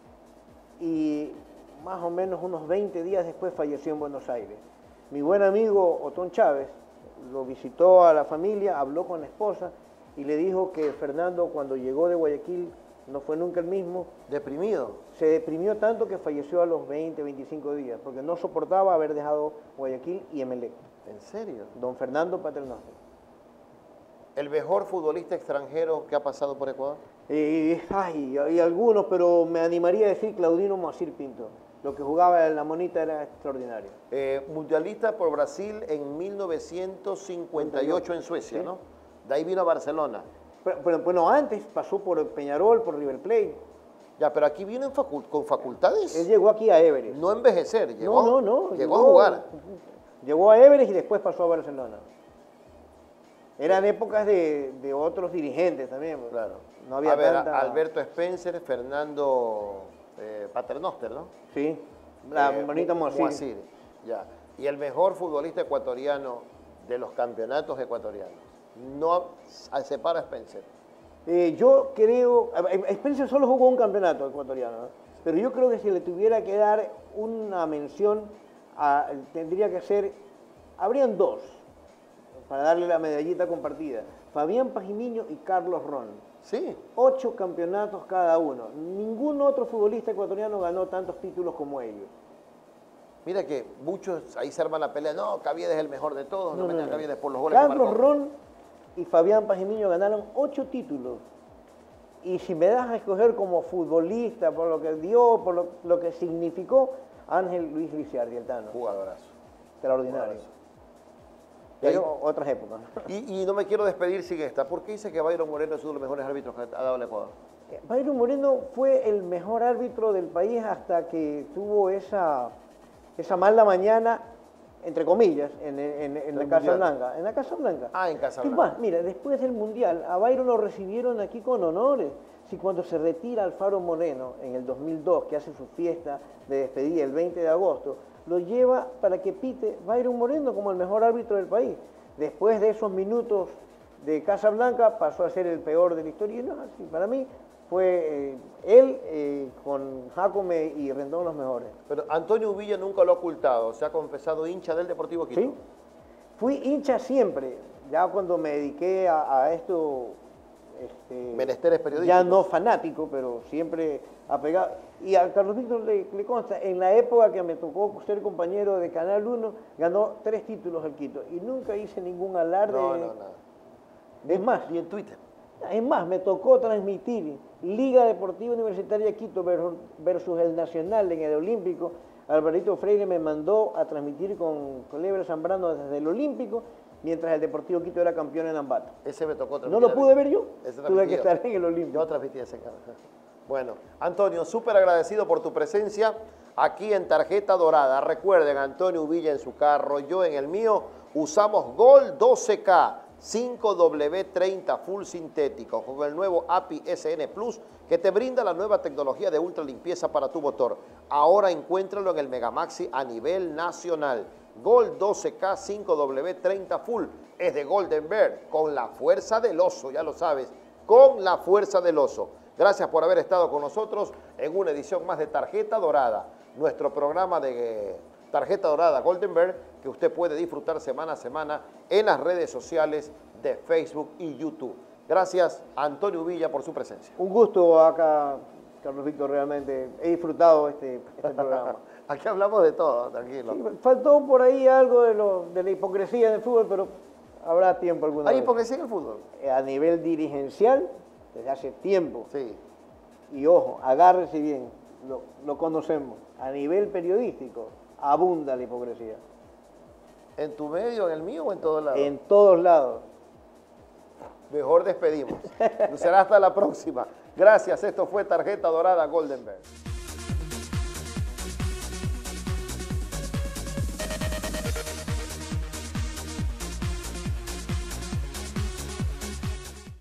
Y más o menos unos veinte días después falleció en Buenos Aires. Mi buen amigo Otón Chávez lo visitó a la familia, habló con la esposa y le dijo que Fernando, cuando llegó de Guayaquil, no fue nunca el mismo.
Deprimido.
Se deprimió tanto que falleció a los veinte, veinticinco días, porque no soportaba haber dejado Guayaquil y Emelec.
¿En serio?
Don Fernando Paternoster.
El mejor futbolista extranjero que ha pasado por Ecuador.
Eh, ay, hay algunos, pero me animaría a decir Claudino Moacir Pinto. Lo que jugaba en la monita era extraordinario.
Eh, mundialista por Brasil en mil novecientos cincuenta y ocho en Suecia,
Sí.
¿no? De ahí vino a Barcelona.
Pero, pero, bueno, antes pasó por Peñarol, por River Plate.
Ya, pero aquí vino en facu- con facultades.
Él llegó aquí a Everest.
No envejecer, llegó,
no, no, no.
llegó a jugar.
Llegó a Everest y después pasó a Barcelona. Eran épocas de, de otros dirigentes también. pues.
Claro.
No había
a ver,
tanta...
Alberto Spencer, Fernando eh, Paternoster, ¿no?
Sí, la
Eh,
bonita
Mu-
Moacir.
Moacir, ya. Y el mejor futbolista ecuatoriano de los campeonatos ecuatorianos. No a- separa a Spencer.
Eh, yo creo, a- a- Spencer solo jugó un campeonato ecuatoriano, ¿no? Pero yo creo que si le tuviera que dar una mención, a- tendría que ser, habrían dos, para darle la medallita compartida, Fabián Pajimiño y Carlos Ron.
Sí.
Ocho campeonatos cada uno. Ningún otro futbolista ecuatoriano ganó tantos títulos como ellos.
Mira que muchos ahí se arman la pelea. No, Caviedes es el mejor de todos. No,
No, no,
meten a
no.
Caviedes por los goles que
Carlos
marcó.
Ron y Fabián Pajimiño ganaron ocho títulos. Y si me das a escoger como futbolista, por lo que dio, por lo, lo que significó, Ángel Luis Lisiardi, el Tano.
Jugadorazo.
Extraordinario.
Jugadorazo.
Pero otras épocas.
Y, y no me quiero despedir sin esta. ¿Por qué dice que Byron Moreno es uno de los mejores árbitros que ha dado el Ecuador?
Byron Moreno fue el mejor árbitro del país hasta que tuvo esa, esa mala mañana, entre comillas, en, en, en la Casa Blanca. En la Casa Blanca.
Ah, en Casa
¿Qué
Blanca.
más? Mira, después del Mundial, a Byron lo recibieron aquí con honores. Si cuando se retira Alfaro Moreno en el dos mil dos, que hace su fiesta de despedida el veinte de agosto, lo lleva para que pite Byron Moreno como el mejor árbitro del país. Después de esos minutos de Casa Blanca pasó a ser el peor de la historia. Y no, así, para mí fue eh, él eh, con Jacome y Rendón los mejores.
Pero Antonio Uvilla nunca lo ha ocultado, se ha confesado hincha del Deportivo Quito.
Sí, fui hincha siempre, ya cuando me dediqué a, a esto, este,
menesteres periodísticos.
Ya no fanático, pero siempre apegado. Y a Carlos Víctor le, le consta, en la época que me tocó ser compañero de Canal uno, ganó tres títulos el Quito y nunca hice ningún alarde.
No, no, nada.
Es más,
ni en Twitter.
Es más, me tocó transmitir Liga Deportiva Universitaria Quito versus el Nacional en el Olímpico. Alvarito Freire me mandó a transmitir con, con Leber Zambrano desde el Olímpico, mientras el Deportivo Quito era campeón en Ambato.
Ese me tocó
transmitir. ¿No lo pude ver yo? Tuve que
yo.
estar en el Olímpico.
Yo transmití ese canal. Bueno, Antonio, súper agradecido por tu presencia aquí en Tarjeta Dorada. Recuerden, Antonio Uvilla en su carro, yo en el mío, usamos Gol doce K. cinco W treinta full sintético con el nuevo A P I S N Plus que te brinda la nueva tecnología de ultra limpieza para tu motor. Ahora encuéntralo en el Megamaxi a nivel nacional. Gol doce K cinco W treinta full es de Golden Bear con la fuerza del oso, ya lo sabes, con la fuerza del oso. Gracias por haber estado con nosotros en una edición más de Tarjeta Dorada, nuestro programa de Tarjeta Dorada Golden Bear, que usted puede disfrutar semana a semana en las redes sociales de Facebook y YouTube. Gracias a Antonio Uvilla por su presencia.
Un gusto acá, Carlos Víctor, realmente. He disfrutado este, este programa.
Aquí hablamos de todo, tranquilo.
Sí, faltó por ahí algo de, lo, de la hipocresía del fútbol, pero habrá tiempo alguna
¿Hay
vez.
hipocresía en el fútbol?
A nivel dirigencial, desde hace tiempo.
Sí.
Y ojo, agárrese bien, lo, lo conocemos. A nivel periodístico, abunda la hipocresía.
¿En tu medio, en el mío o en todos lados?
En todos lados.
Mejor despedimos. Será hasta la próxima. Gracias. Esto fue Tarjeta Dorada Golden Bear.